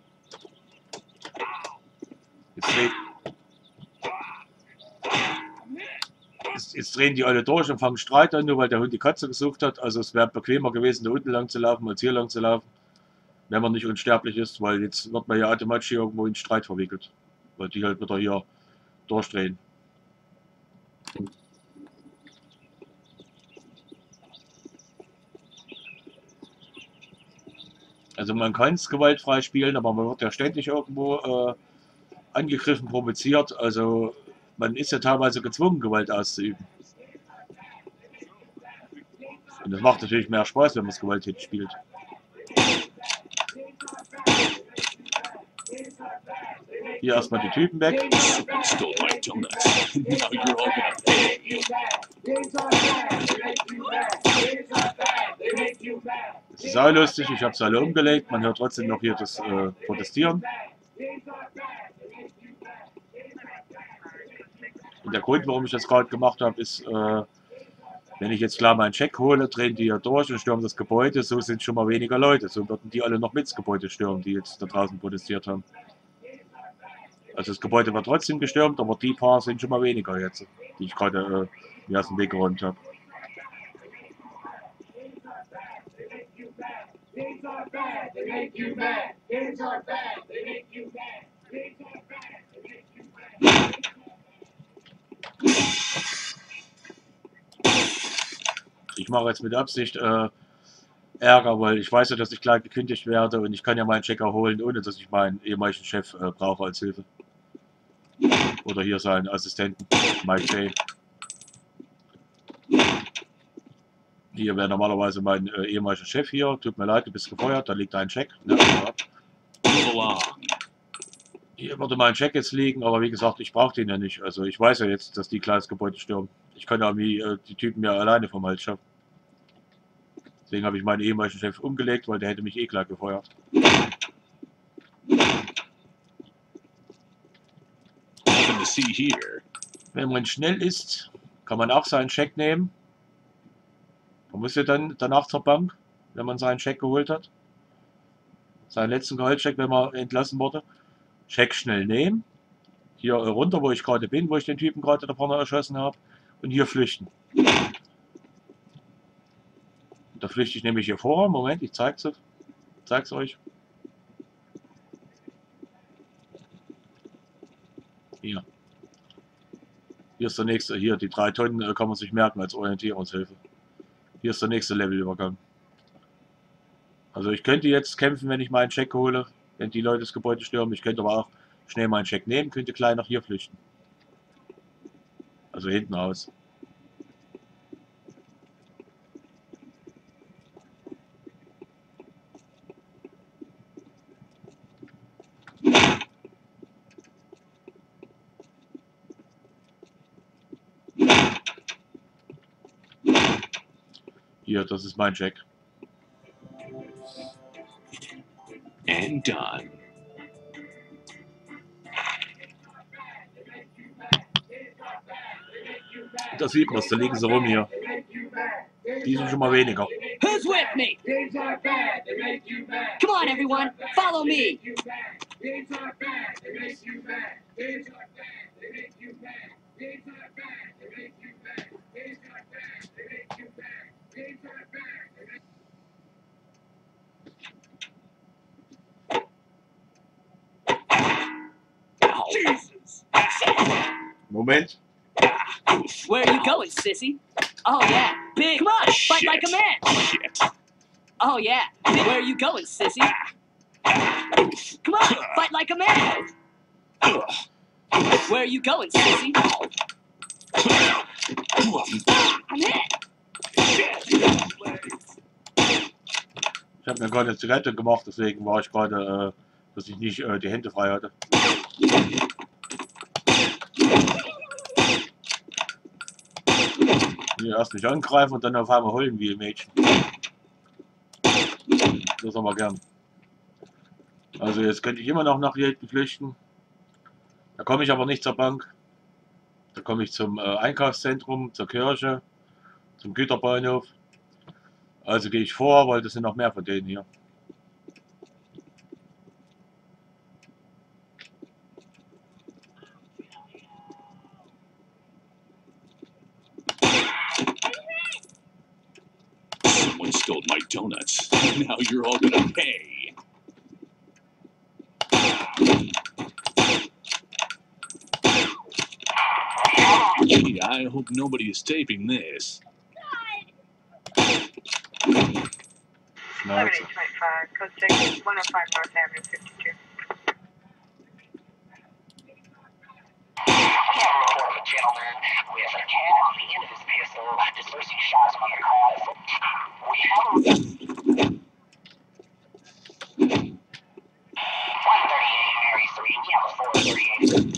Jetzt drehen die alle durch und fangen Streit an, nur weil der Hund die Katze gesucht hat. Also es wäre bequemer gewesen, da unten lang zu laufen, als hier lang zu laufen. Wenn man nicht unsterblich ist, weil jetzt wird man ja automatisch hier irgendwo in Streit verwickelt. Weil die halt wieder hier durchdrehen. Also man kann es gewaltfrei spielen, aber man wird ja ständig irgendwo angegriffen, provoziert. Also man ist ja teilweise gezwungen, Gewalt auszuüben. Und das macht natürlich mehr Spaß, wenn man es gewalttätig spielt. Hier erstmal die Typen weg. Stole my donuts. Now you're all gonna pay. Das ist auch lustig, ich habe es alle umgelegt. Man hört trotzdem noch hier das Protestieren. Und der Grund, warum ich das gerade gemacht habe, ist, wenn ich jetzt klar meinen Check hole, drehen die hier durch und stürmen das Gebäude. So sind schon mal weniger Leute. So würden die alle noch mit ins Gebäude stürmen, die jetzt da draußen protestiert haben. Also das Gebäude wird trotzdem gestürmt, aber die paar sind schon mal weniger jetzt, die ich gerade mir aus dem Weg geräumt habe. Ich mache jetzt mit Absicht Ärger, weil ich weiß ja, dass ich gleich gekündigt werde und ich kann ja meinen Checker holen, ohne dass ich meinen ehemaligen Chef brauche als Hilfe. Oder hier seinen Assistenten, Mike J. Hier wäre normalerweise mein ehemaliger Chef hier. Tut mir leid, du bist gefeuert, da liegt ein Check. Ne? Hier würde mein Check jetzt liegen, aber wie gesagt, ich brauche den ja nicht. Also ich weiß ja jetzt, dass die kleines Gebäude stürmen. Ich kann ja die Typen ja alleine vom Hals schaffen. Deswegen habe ich meinen ehemaligen Chef umgelegt, weil der hätte mich eh gleich gefeuert. Wenn man schnell ist, kann man auch seinen Scheck nehmen. Man muss ja dann danach zur Bank, wenn man seinen Scheck geholt hat. Seinen letzten Gehaltscheck, wenn man entlassen wurde. Scheck schnell nehmen. Hier runter, wo ich gerade bin, wo ich den Typen gerade da vorne erschossen habe. Und hier flüchten. Da flüchte ich nämlich hier vor. Moment, ich zeig's euch. Hier. Hier ist der nächste. Hier, die 3 Tonnen kann man sich merken als Orientierungshilfe. Hier ist der nächste Levelübergang. Also ich könnte jetzt kämpfen, wenn ich meinen Check hole, wenn die Leute das Gebäude stürmen. Ich könnte aber auch schnell meinen Check nehmen, könnte klein nach hier flüchten. Also hinten aus. Hier, das ist mein Check. And done. Da sieht man es, da liegen sie rum hier. Die sind schon mal weniger. Who's with me? Come on, everyone, follow me. Jesus. Moment. Where are you going, sissy? Oh yeah, big. Come on, fight like a man. Shit. Oh yeah, big. Where are you going, sissy? Come on, fight like a man. Where are you going, sissy? I'm hit. Ich habe mir gerade eine Zigarette gemacht, deswegen war ich gerade, dass ich nicht die Hände frei hatte. Hier erst nicht angreifen und dann auf einmal heulen wie ein Mädchen. Das aber gern. Also jetzt könnte ich immer noch nach hier hinten flüchten. Da komme ich aber nicht zur Bank. Da komme ich zum Einkaufszentrum, zur Kirche, zum Güterbahnhof. Also gehe ich vor, weil das sind noch mehr von denen hier. Someone stole my donuts. Now you're all gonna pay. Gee, I hope nobody is taping this. Schnauze. 7825, code 6, 105 North Avenue, 52. Gentlemen, with a cat on the end of his pistol, dispersing shots from the crowd. We have 138 Mary 3, we have a 438.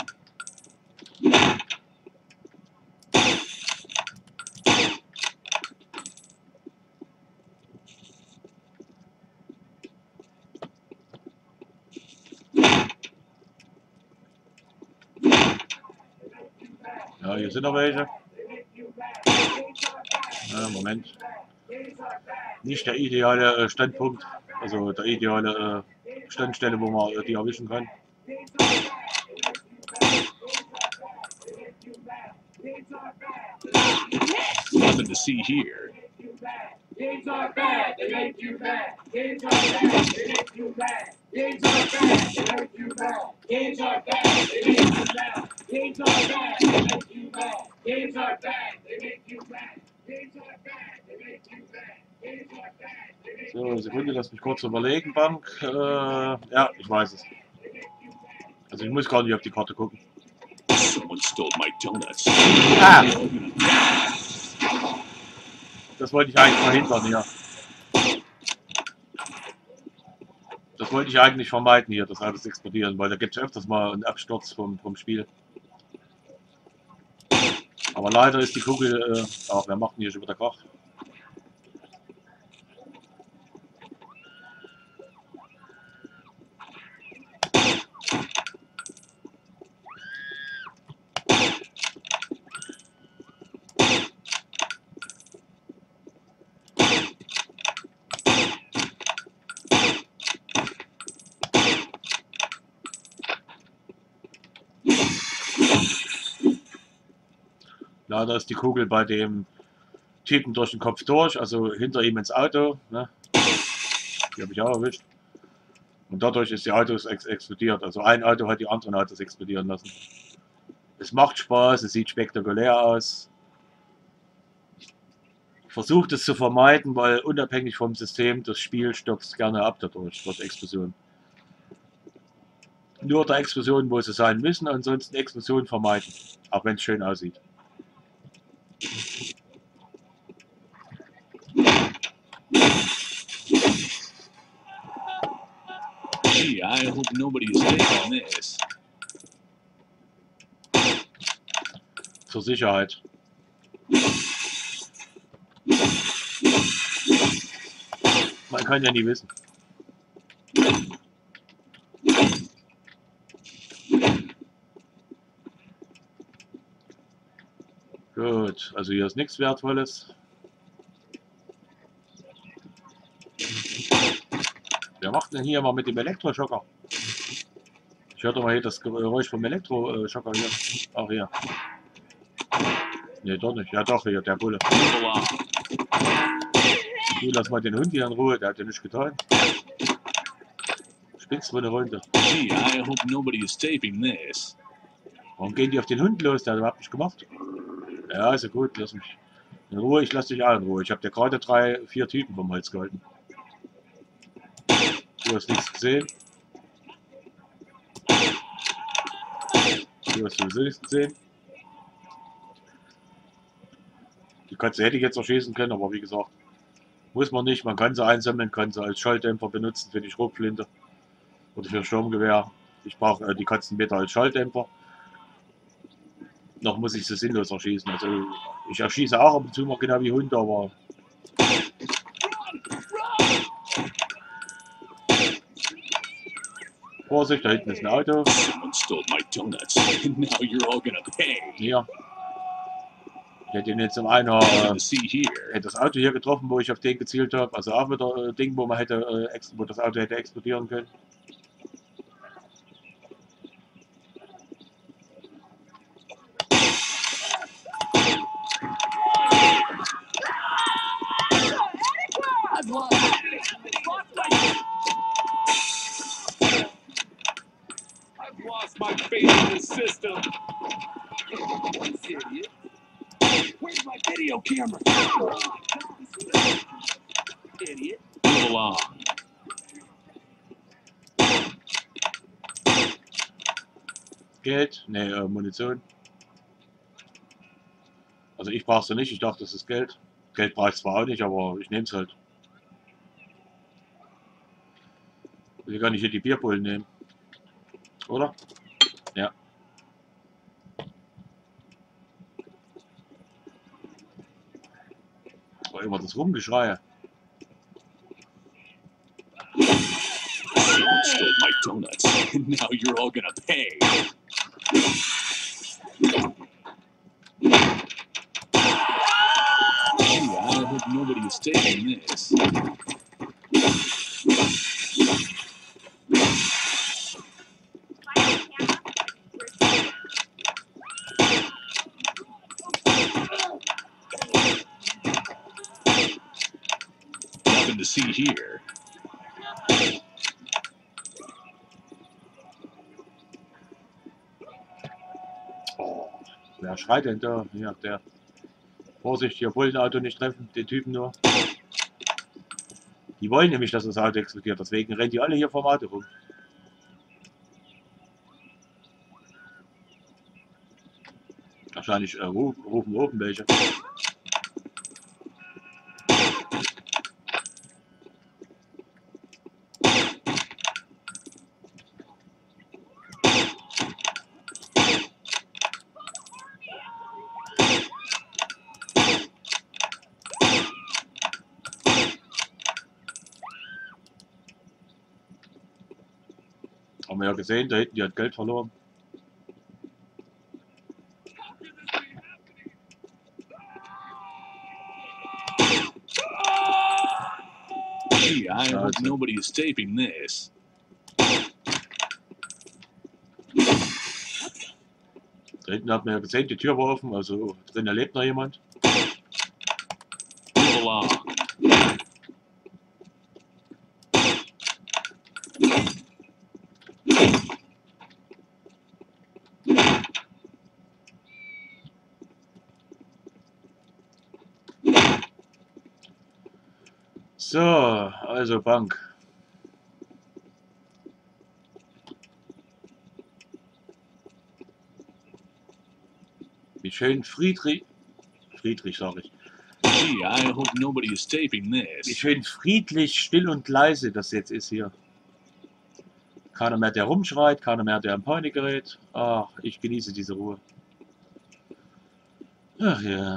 Ja, hier sind noch welche. Moment. Nicht der ideale Standpunkt, also der ideale Standstelle, wo man die erwischen kann. Nothing to see here. Games are bad, they make you mad. Games are bad, they make you mad. Games are bad, they make you mad. Games are bad, they make you mad. Games are bad, they make you mad. Games are bad, they make you mad. Games are bad, they make you mad. Games are bad, they make you mad. So, Sekunde, lass mich kurz überlegen, Bank. Ja, ich weiß es. Also ich muss gar nicht auf die Karte gucken. Someone stole my donuts. Ah! Das wollte ich eigentlich verhindern hier. Das wollte ich eigentlich vermeiden hier, dass alles explodieren, weil da gibt es öfters mal einen Absturz vom Spiel. Aber leider ist die Kugel, ach, wer macht denn hier schon wieder Krach? Leider ist die Kugel bei dem Typen durch den Kopf durch, also hinter ihm ins Auto. Ne? Die habe ich auch erwischt. Und dadurch ist die Autos explodiert. Also ein Auto hat die anderen Autos explodieren lassen. Es macht Spaß, es sieht spektakulär aus. Versucht es zu vermeiden, weil unabhängig vom System das Spiel stürzt gerne ab dadurch, durch Explosionen. Nur der Explosionen, wo sie sein müssen, ansonsten Explosionen vermeiden. Auch wenn es schön aussieht. Gee, I hope nobody is taking this. Zur Sicherheit. Man kann ja nie wissen. Gut, also hier ist nichts Wertvolles. Wer macht denn hier mal mit dem Elektroschocker? Ich höre doch mal hier das Geräusch vom Elektroschocker hier. Auch hier. Ne, doch nicht. Ja doch, hier, der Bulle. Du, lass mal den Hund hier in Ruhe, der hat ja nichts getan. Spinnst du eine Runde? Gee, I hope nobody is taping this. Warum gehen die auf den Hund los? Der hat überhaupt nicht gemacht. Ja, ist ja gut, lass mich in Ruhe, ich lass dich auch in Ruhe. Ich habe dir gerade 3, 4 Typen vom Hals gehalten. Du hast nichts gesehen. Du hast sowieso nichts gesehen. Die Katze hätte ich jetzt erschießen können, aber wie gesagt, muss man nicht. Man kann sie einsammeln, kann sie als Schalldämpfer benutzen für die Schrotflinte oder für Sturmgewehr. Ich brauche die Katzen weder als Schalldämpfer, noch muss ich sie sinnlos erschießen. Also ich erschieße auch ab und zu mal genau wie Hunde, aber Vorsicht, da hinten ist ein Auto. Someone stole my donuts, and now you're all gonna pay. Hier. Ich hätte ihn jetzt um einer See here. hätte das Auto hier getroffen, wo ich auf den gezielt habe. Also auch wieder Ding, wo man hätte wo das Auto hätte explodieren können. I've lost my faith in the system. Idiot. Where's my video camera? Idiot. Move along. Geld? Ne, Munition. Also ich brauch's ja nicht, ich dachte, das ist Geld. Geld brauche ich zwar auch nicht, aber ich nehme es halt. Ich kann nicht hier die Bierbullen nehmen. Oder? Ja. Aber immer das Rumgeschrei. Someone stole my donuts, and now you're all gonna pay. Gee, I hope nobody is taking this. Nothing to see here. Oh, wer schreit denn da? Ja, der. Vorsicht, hier Bullenauto nicht treffen, den Typen nur. Die wollen nämlich, dass das Auto explodiert, deswegen rennen die alle hier vom Auto rum. Wahrscheinlich rufen oben welche. Haben wir ja gesehen, da hinten, die hat Geld verloren. Gee, I hope nobody is taping this. Da hinten hat man ja gesehen, die Tür war offen, also drinnen lebt noch jemand. Move along. So, also Bank. Wie schön Friedrich sage ich. Gee, I hope nobody is taping Wie this. schön friedlich, still und leise das jetzt ist hier. Keiner mehr, der rumschreit, keiner mehr, der am Panik gerät. Ach, ich genieße diese Ruhe. Ach ja.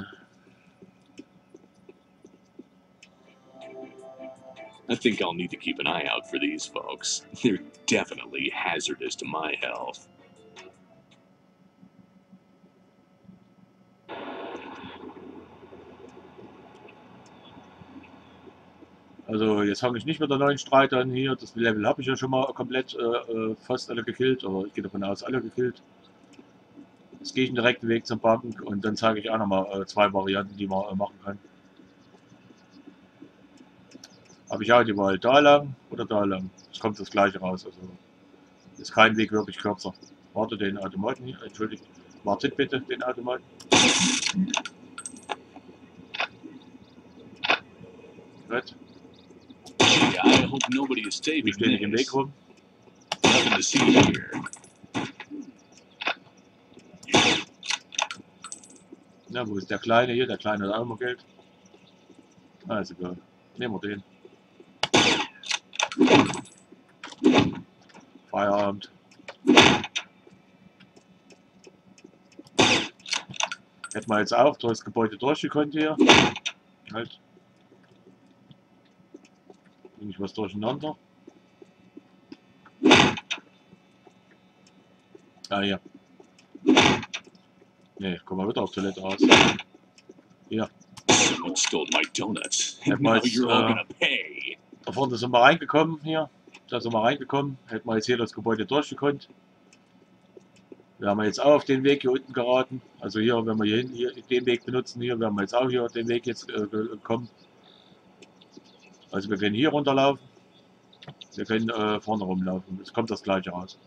I think I'll need to keep an eye out for these folks. They're definitely hazardous to my health. Also jetzt fange ich nicht mit der neuen Streit an hier. Das Level habe ich ja schon mal komplett fast alle gekillt. Aber ich gehe davon aus, alle gekillt. Jetzt gehe ich einen direkten Weg zur Bank und dann zeige ich auch nochmal 2 Varianten, die man machen kann. Habe ich auch die Wahl da lang oder da lang. Es kommt das gleiche raus. Also ist kein Weg wirklich kürzer. Warte den Automaten hier. Entschuldigt. Wartet bitte den Automaten. Gut. Gee, I hope nobody is Wir taping stehen nicht im Weg this. rum. Nothing to see here. Na, wo ist der Kleine hier? Der Kleine hat auch immer Geld. Ah, ist egal. Nehmen wir den. Feierabend. Hätten wir jetzt auch durch das Gebäude durchgekonnt hier. Halt. Bring ich was durcheinander. Ah, hier. Ne, komm mal wieder auf Toilette raus. Hier. Someone stole my donuts. Ja, Now weiß, you're all gonna pay. Da vorne sind wir reingekommen hier. Da sind wir reingekommen. Hätten wir jetzt hier das Gebäude durchgekonnt. Wir haben jetzt auch auf den Weg hier unten geraten. Also hier, wenn wir hier den Weg benutzen, hier werden wir jetzt auch hier den Weg jetzt kommen. Also wir können hier runterlaufen. Wir können vorne rumlaufen. Es kommt das gleiche raus.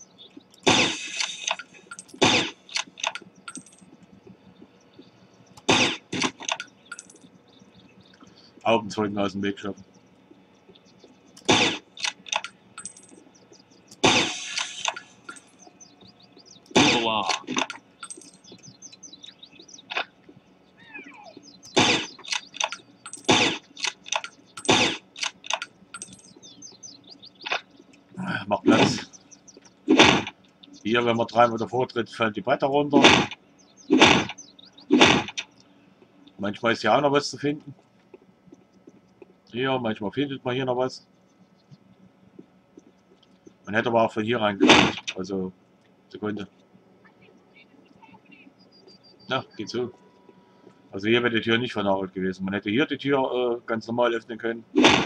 Augenzeugen aus dem Weg schaffen. Move along. Macht Platz. Hier, wenn man 3 Meter vortritt, fallen die Bretter runter. Manchmal ist ja auch noch was zu finden. Hier, manchmal findet man hier noch was. Man hätte aber auch von hier reingekommen. Also, Sekunde. Na, geht so. Also hier wäre die Tür nicht vernagelt gewesen. Man hätte hier die Tür ganz normal öffnen können.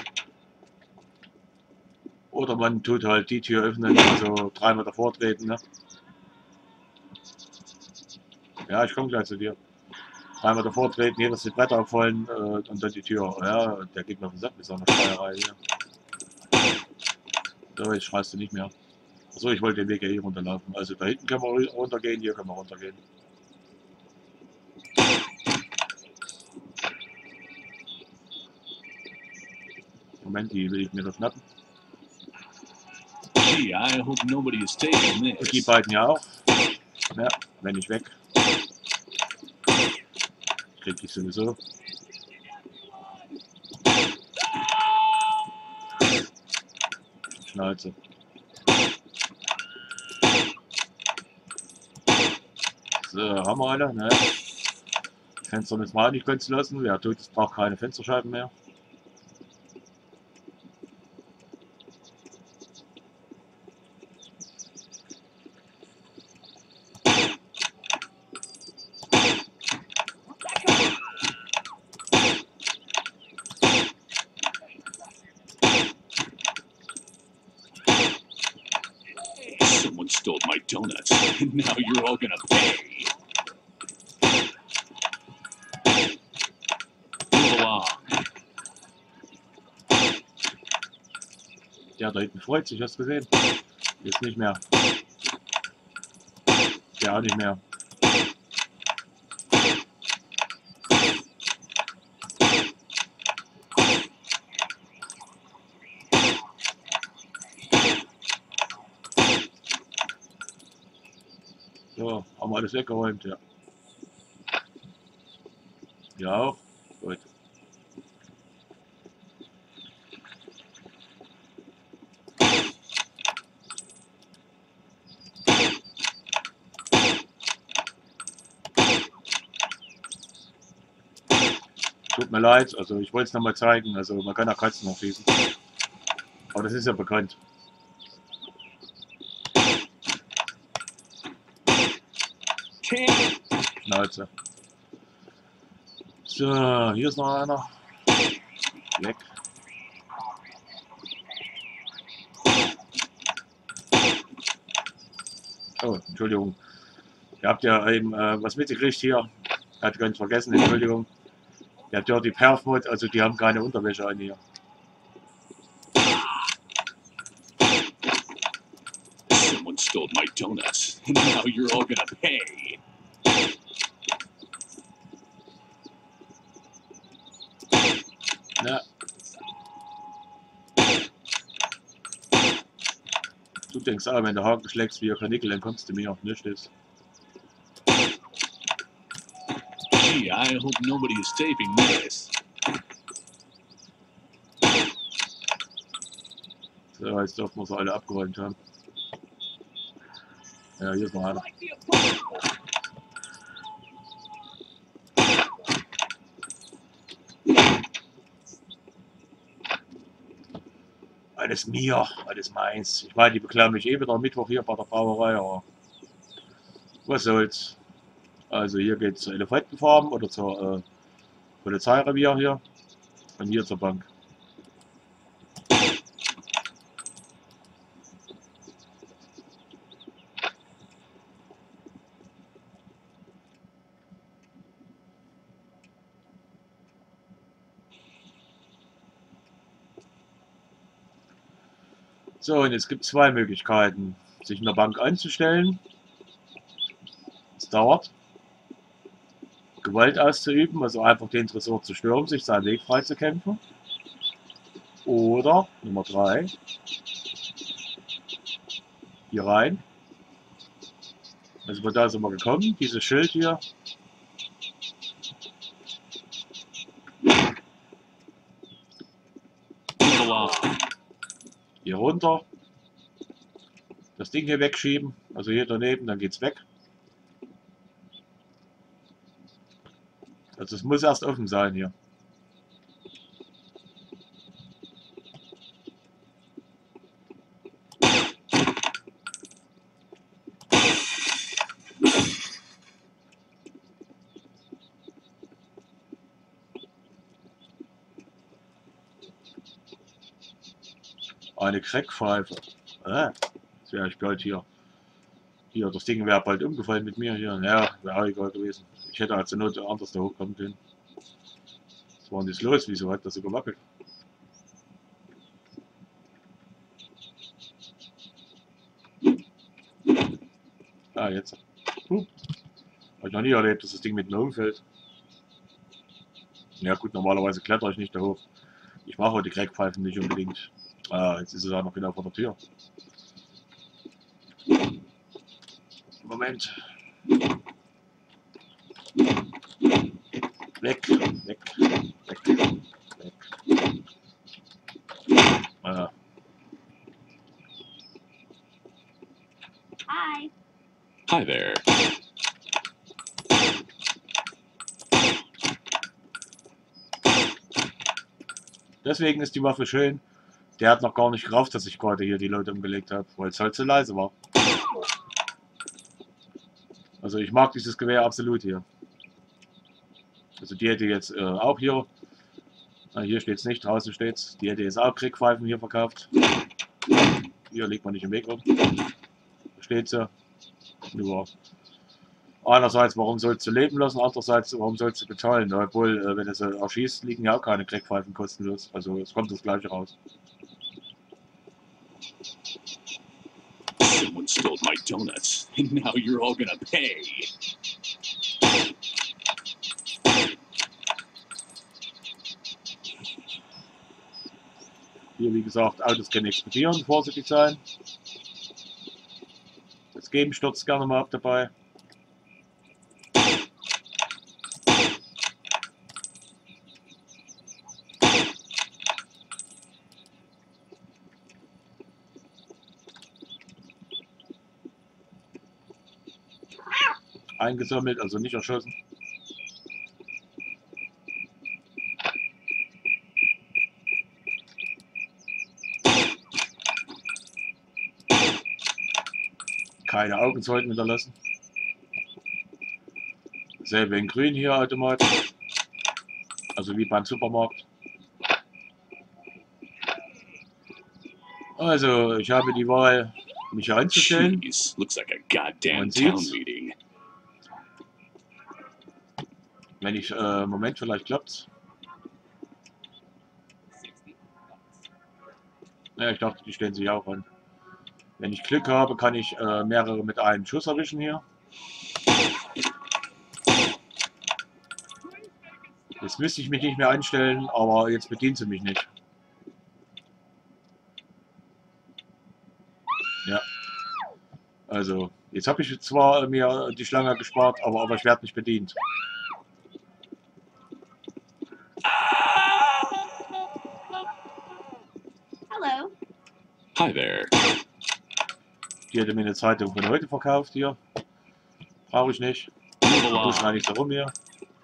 Oder man tut halt die Tür öffnen, also 3 Meter vortreten. Ne? Ja, ich komme gleich zu dir. 3 Meter vortreten, hier dass die Bretter abfallen und dann die Tür. Ja, der geht mir auf den Sack mit so einer Schreierei hier. So, jetzt schreist du nicht mehr. Achso, ich wollte den Weg ja hier runterlaufen. Also da hinten können wir runtergehen, hier können wir runtergehen. Moment, die will ich mir noch schnappen. Gee, I hope nobody is taking Und die this. beiden ja auch. Ja, wenn ich weg. Ich krieg die sowieso. Schnauze. So, haben wir alle, ne? Fenster müssen wir auch nicht ganz lassen. Wer tot ist, braucht keine Fensterscheiben mehr. Someone stole my donuts. Now you're all gonna pay. Move along. Der da hinten freut sich, hast du gesehen? Jetzt nicht mehr. Der auch nicht mehr. So, haben wir alles weggeräumt, ja. Ja auch. Gut. Tut mir leid, also ich wollte es nochmal zeigen, also man kann auch Katzen noch schießen. Aber das ist ja bekannt. Schnauze. So, hier ist noch einer. Weg. Oh, Entschuldigung. Ihr habt ja eben was mitgekriegt hier. Hat ganz vergessen, Entschuldigung. Der Dirty Perf Mod, also die haben keine Unterwäsche an hier. Someone stole my donuts. Now you're all gonna pay. Ja. Du denkst auch, wenn der Haken schlägst wie ein Kanickel, dann kommst du mir. Nicht ist. Gee, I hope nobody is taping this. So, jetzt dürfen wir sie alle abgeräumt haben. Ja, hier ist noch einer. Alles mir, alles meins. Ich meine, die beklagen mich eh wieder Mittwoch hier bei der Brauerei, aber was soll's. Also hier geht es zur Elefantenfarm oder zur Polizeirevier hier und hier zur Bank. So, und jetzt gibt es zwei Möglichkeiten, sich in der Bank anzustellen. Es dauert. Gewalt auszuüben, also einfach den Tresor zu stürmen, sich seinen Weg frei zu kämpfen. Oder Nummer 3, hier rein. Also von da sind wir gekommen, dieses Schild hier. Hier runter. Das Ding hier wegschieben, also hier daneben, dann geht's weg. Also es muss erst offen sein hier. Eine Crackpfeife. Das wäre ich bald hier. Hier, das Ding wäre bald umgefallen mit mir hier. Ja, wäre auch egal gewesen. Ich hätte also nur anders da hochkommen können. Was war denn das los? Wieso hat das so gewackelt? Ah, jetzt. Habe ich noch nie erlebt, dass das Ding mitten umfällt. Ja gut, normalerweise kletter ich nicht da hoch. Ich mache die Crackpfeifen nicht unbedingt. Ah, jetzt ist es auch noch genau vor der Tür. Moment. Weg, weg, weg, weg. Ah. Hi. Hi there. Deswegen ist die Waffe schön. Der hat noch gar nicht gerafft, dass ich gerade hier die Leute umgelegt habe, weil es halt so leise war. Also ich mag dieses Gewehr absolut hier. Also die hätte jetzt auch hier, hier steht es nicht, draußen steht es, die hätte jetzt auch Kriegpfeifen hier verkauft. Hier liegt man nicht im Weg rum. steht sie. Nur einerseits, warum sollst du leben lassen, andererseits, warum sollst du bezahlen? Obwohl, wenn du sie erschießt, liegen ja auch keine Crackpfeifen kostenlos. Also es kommt das Gleiche raus. Someone stole my donuts, and now you're all gonna pay. Hier, wie gesagt, Autos können explodieren, vorsichtig sein. Das Game stürzt gerne mal ab dabei. Eingesammelt, also nicht erschossen. Keine Augenzeugen hinterlassen. Selbe in grün hier, Automat. Also wie beim Supermarkt. Also, ich habe die Wahl, mich hier anzustellen. Jeez, looks like a goddamn Man town sieht's. meeting. Wenn ich, Moment, vielleicht klappt's. Ja, ich dachte, die stellen sich auch an. Wenn ich Glück habe, kann ich mehrere mit einem Schuss erwischen hier. Jetzt müsste ich mich nicht mehr anstellen, aber jetzt bedient sie mich nicht. Ja. Also, jetzt habe ich zwar mir die Schlange gespart, aber ich werde nicht bedient. Hello. Hi there. Die hätte mir eine Zeitung von heute verkauft hier. Brauche ich nicht. Move Du along. schneide ich da rum hier.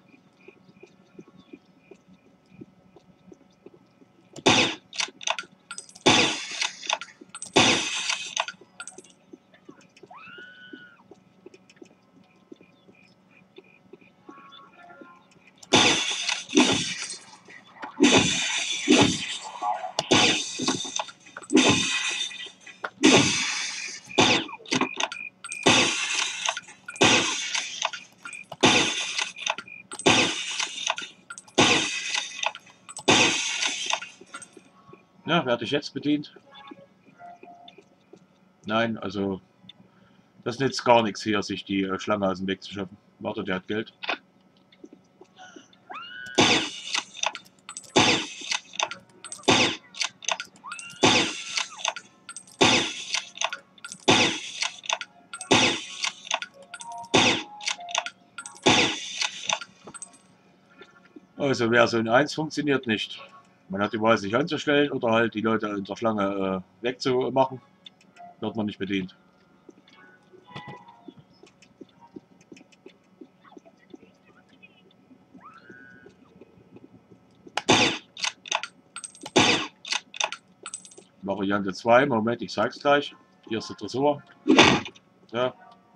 Ja, werde ich jetzt bedient? Nein, also das nützt gar nichts hier, sich die Schlange aus dem Weg zu schaffen. Warte, der hat Geld. Also Version 1 funktioniert nicht. Man hat die Wahl, sich anzustellen oder halt die Leute in der Schlange wegzumachen. Wird man nicht bedient. Variante 2, Moment, ich zeig's gleich. Hier ist der Tresor. Ja.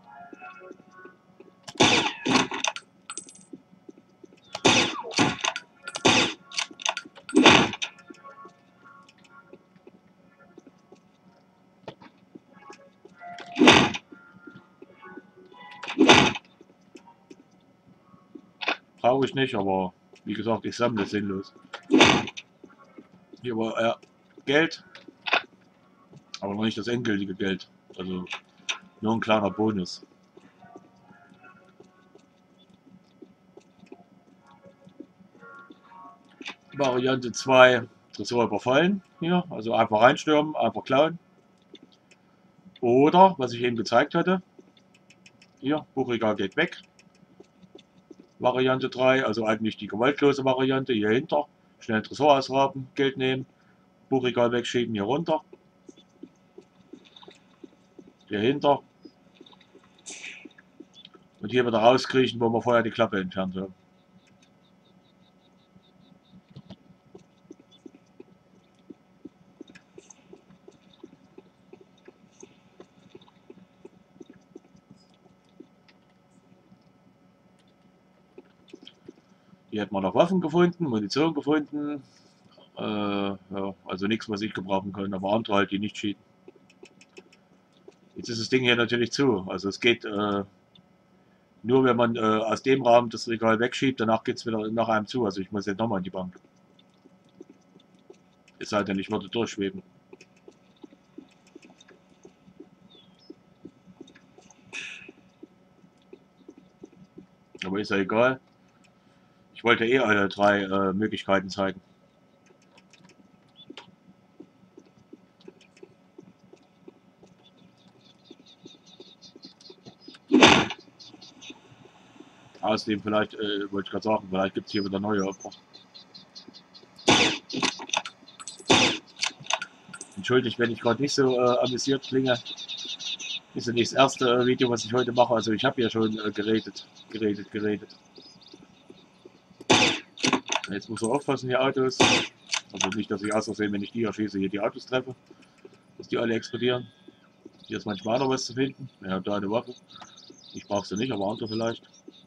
Brauche ich nicht, aber wie gesagt, ich sammle sinnlos. Hier war Geld, aber noch nicht das endgültige Geld. Also nur ein kleiner Bonus. Variante 2, Tresor überfallen. Hier, also einfach reinstürmen, einfach klauen. Oder, was ich eben gezeigt hatte, hier, Buchregal geht weg. Variante 3, also eigentlich die gewaltlose Variante, hier hinter. Schnell Tresor ausraben, Geld nehmen, Buchregal wegschieben, hier runter. Hier hinter. Und hier wieder rauskriechen, wo wir vorher die Klappe entfernt haben. Hier hat man noch Waffen gefunden, Munition gefunden. Ja, also nichts, was ich gebrauchen kann, aber andere halt, die nicht cheaten. Jetzt ist das Ding hier natürlich zu. Also es geht nur, wenn man aus dem Raum das Regal wegschiebt, danach geht es wieder nach einem zu. Also ich muss jetzt nochmal in die Bank. Es sei denn, ich würde durchschweben. Aber ist ja egal. Ich wollte eh alle drei Möglichkeiten zeigen. Außerdem vielleicht, wollte ich gerade sagen, vielleicht gibt es hier wieder neue Opfer. Entschuldigt, wenn ich gerade nicht so amüsiert klinge. Ist ja nicht das erste Video, was ich heute mache. Also ich habe ja schon geredet. Jetzt muss er aufpassen, die Autos. Also nicht, dass ich aus Versehen, wenn ich die erschieße, hier die Autos treffe. Dass die alle explodieren. Hier ist manchmal noch was zu finden. Ja, da eine Waffe. Ich brauche sie nicht, aber andere vielleicht.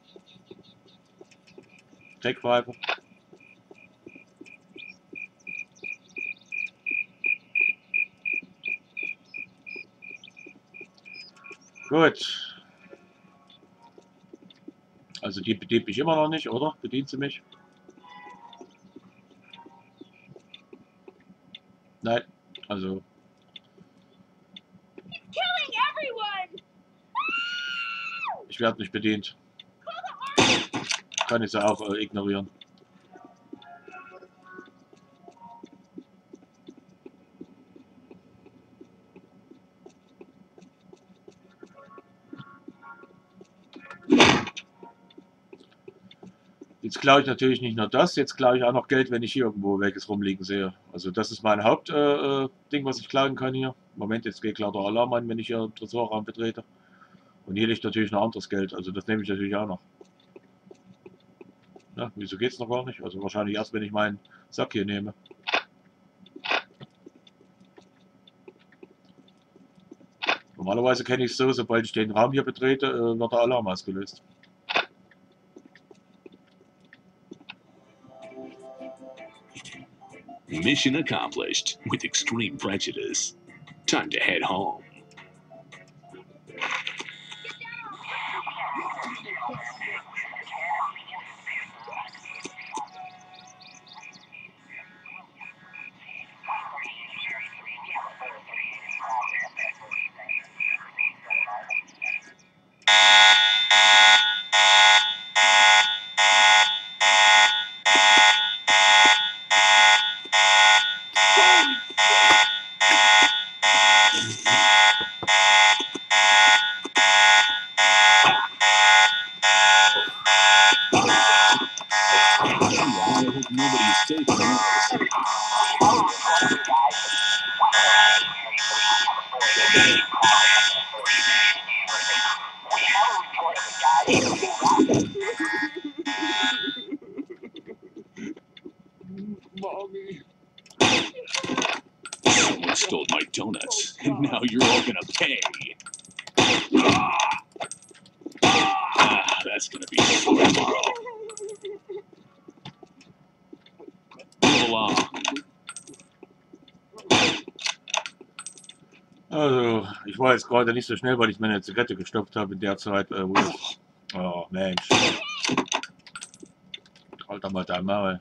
Deckpfeife. Gut. Also die bedient mich immer noch nicht, oder? Bedient sie mich? Nein. Also. Ich werde nicht bedient. Kann ich sie auch ignorieren. Jetzt klaue ich natürlich nicht nur das, jetzt klaue ich auch noch Geld, wenn ich hier irgendwo welches rumliegen sehe. Also das ist mein Hauptding, was ich klauen kann hier. Moment, jetzt geht klar der Alarm an, wenn ich hier den Tresorraum betrete. Und hier liegt natürlich noch anderes Geld, also das nehme ich natürlich auch noch. Ja, wieso geht es noch gar nicht? Also wahrscheinlich erst, wenn ich meinen Sack hier nehme. Normalerweise kenne ich es so, sobald ich den Raum hier betrete, wird der Alarm ausgelöst. Mission accomplished with extreme prejudice. Time to head home. Nobody's safe from this. Mommy. Someone stole my donuts, and now you're all gonna pay. That's gonna be sore tomorrow. Move along. Also, ich war jetzt gerade nicht so schnell, weil ich meine Zigarette gestopft habe in der Zeit, wo ich... Oh, Mensch. Halt doch mal dein Maul.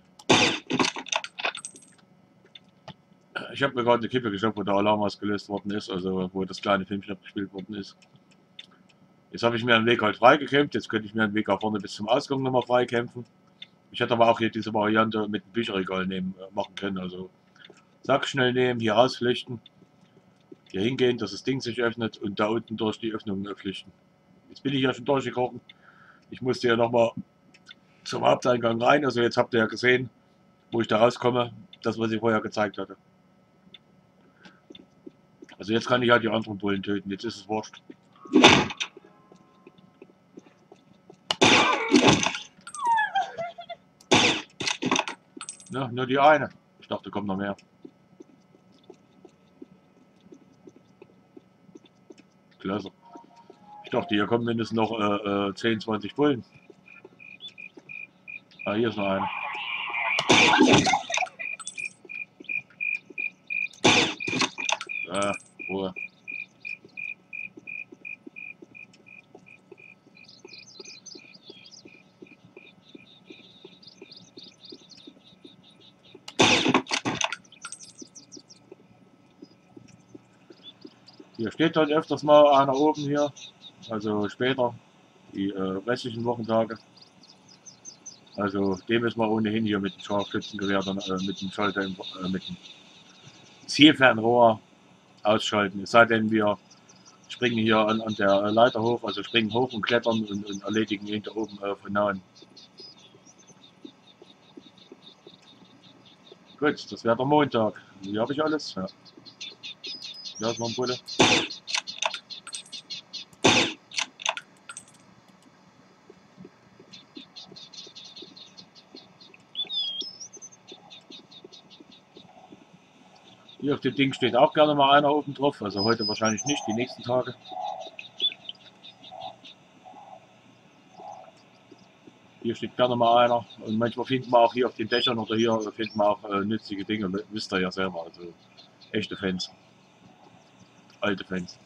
Ich habe mir gerade eine Kippe gestopft, wo der Alarm ausgelöst worden ist, also wo das kleine Filmchen abgespielt worden ist. Jetzt habe ich mir einen Weg halt freigekämpft, jetzt könnte ich mir einen Weg auch vorne bis zum Ausgang nochmal freikämpfen. Ich hätte aber auch hier diese Variante mit dem Bücherregal machen können, also Sack schnell nehmen, hier rausflechten, hier hingehen, dass das Ding sich öffnet und da unten durch die Öffnung flüchten. Jetzt bin ich ja schon durchgekrochen. Ich musste ja nochmal zum Haupteingang rein, also jetzt habt ihr ja gesehen, wo ich da rauskomme, das was ich vorher gezeigt hatte. Also jetzt kann ich halt die anderen Bullen töten, jetzt ist es wurscht. Ja, nur die eine. Ich dachte, kommt noch mehr. Klasse. Ich dachte, hier kommen mindestens noch 10, 20 Bullen. Ah, hier ist noch eine. Ruhe. Hier steht dann öfters mal einer oben hier, also später, die restlichen Wochentage. Also dem müssen wir ohnehin hier mit dem Scharfschützengewehr, dann, mit dem Schalter, mit dem Zielfernrohr ausschalten. Es sei denn, wir springen hier an der Leiter hoch, also springen hoch und klettern und erledigen ihn da oben von nahen. Gut, das wäre der Montag. Hier habe ich alles. Ja. Hier ist noch ein Bulle. Hier auf dem Ding steht auch gerne mal einer oben drauf. Also heute wahrscheinlich nicht, die nächsten Tage. Hier steht gerne mal einer. Und manchmal finden wir auch hier auf den Dächern oder hier finden wir auch nützliche Dinge. Wisst ihr ja selber. Also echte Fans. Alte Fans.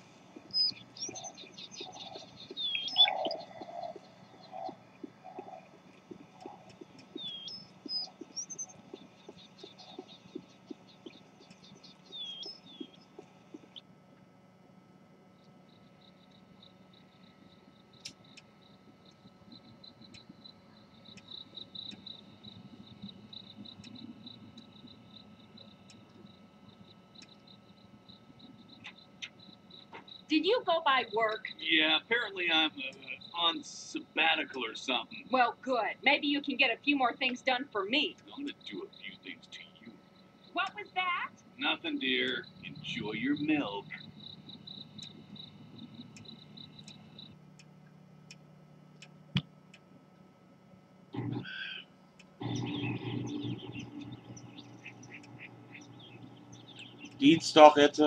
Did you go by work? Yeah, apparently I'm on sabbatical or something. Well, good. Maybe you can get a few more things done for me. I'm gonna do a few things to you. What was that? Nothing, dear. Enjoy your milk. Dienstag jetzt.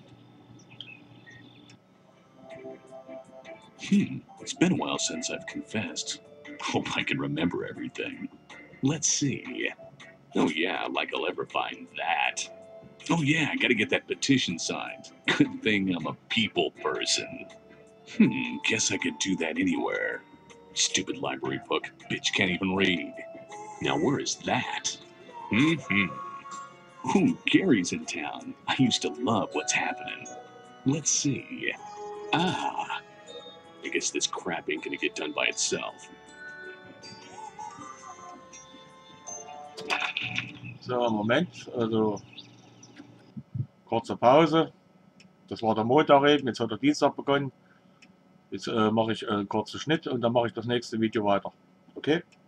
It's been a while since I've confessed. Hope I can remember everything. Let's see. Oh yeah, like I'll ever find that. Oh yeah, I gotta get that petition signed. Good thing I'm a people person. Guess I could do that anywhere. Stupid library book. Bitch can't even read. Now where is that? Ooh, Gary's in town. I used to love what's happening. Let's see. Ah. I guess this crap ain't gonna get done by itself. So, Moment, also kurze Pause. Das war der Montag eben, jetzt hat der Dienstag begonnen. Jetzt mache ich einen kurzen Schnitt und dann mache ich das nächste Video weiter. Okay?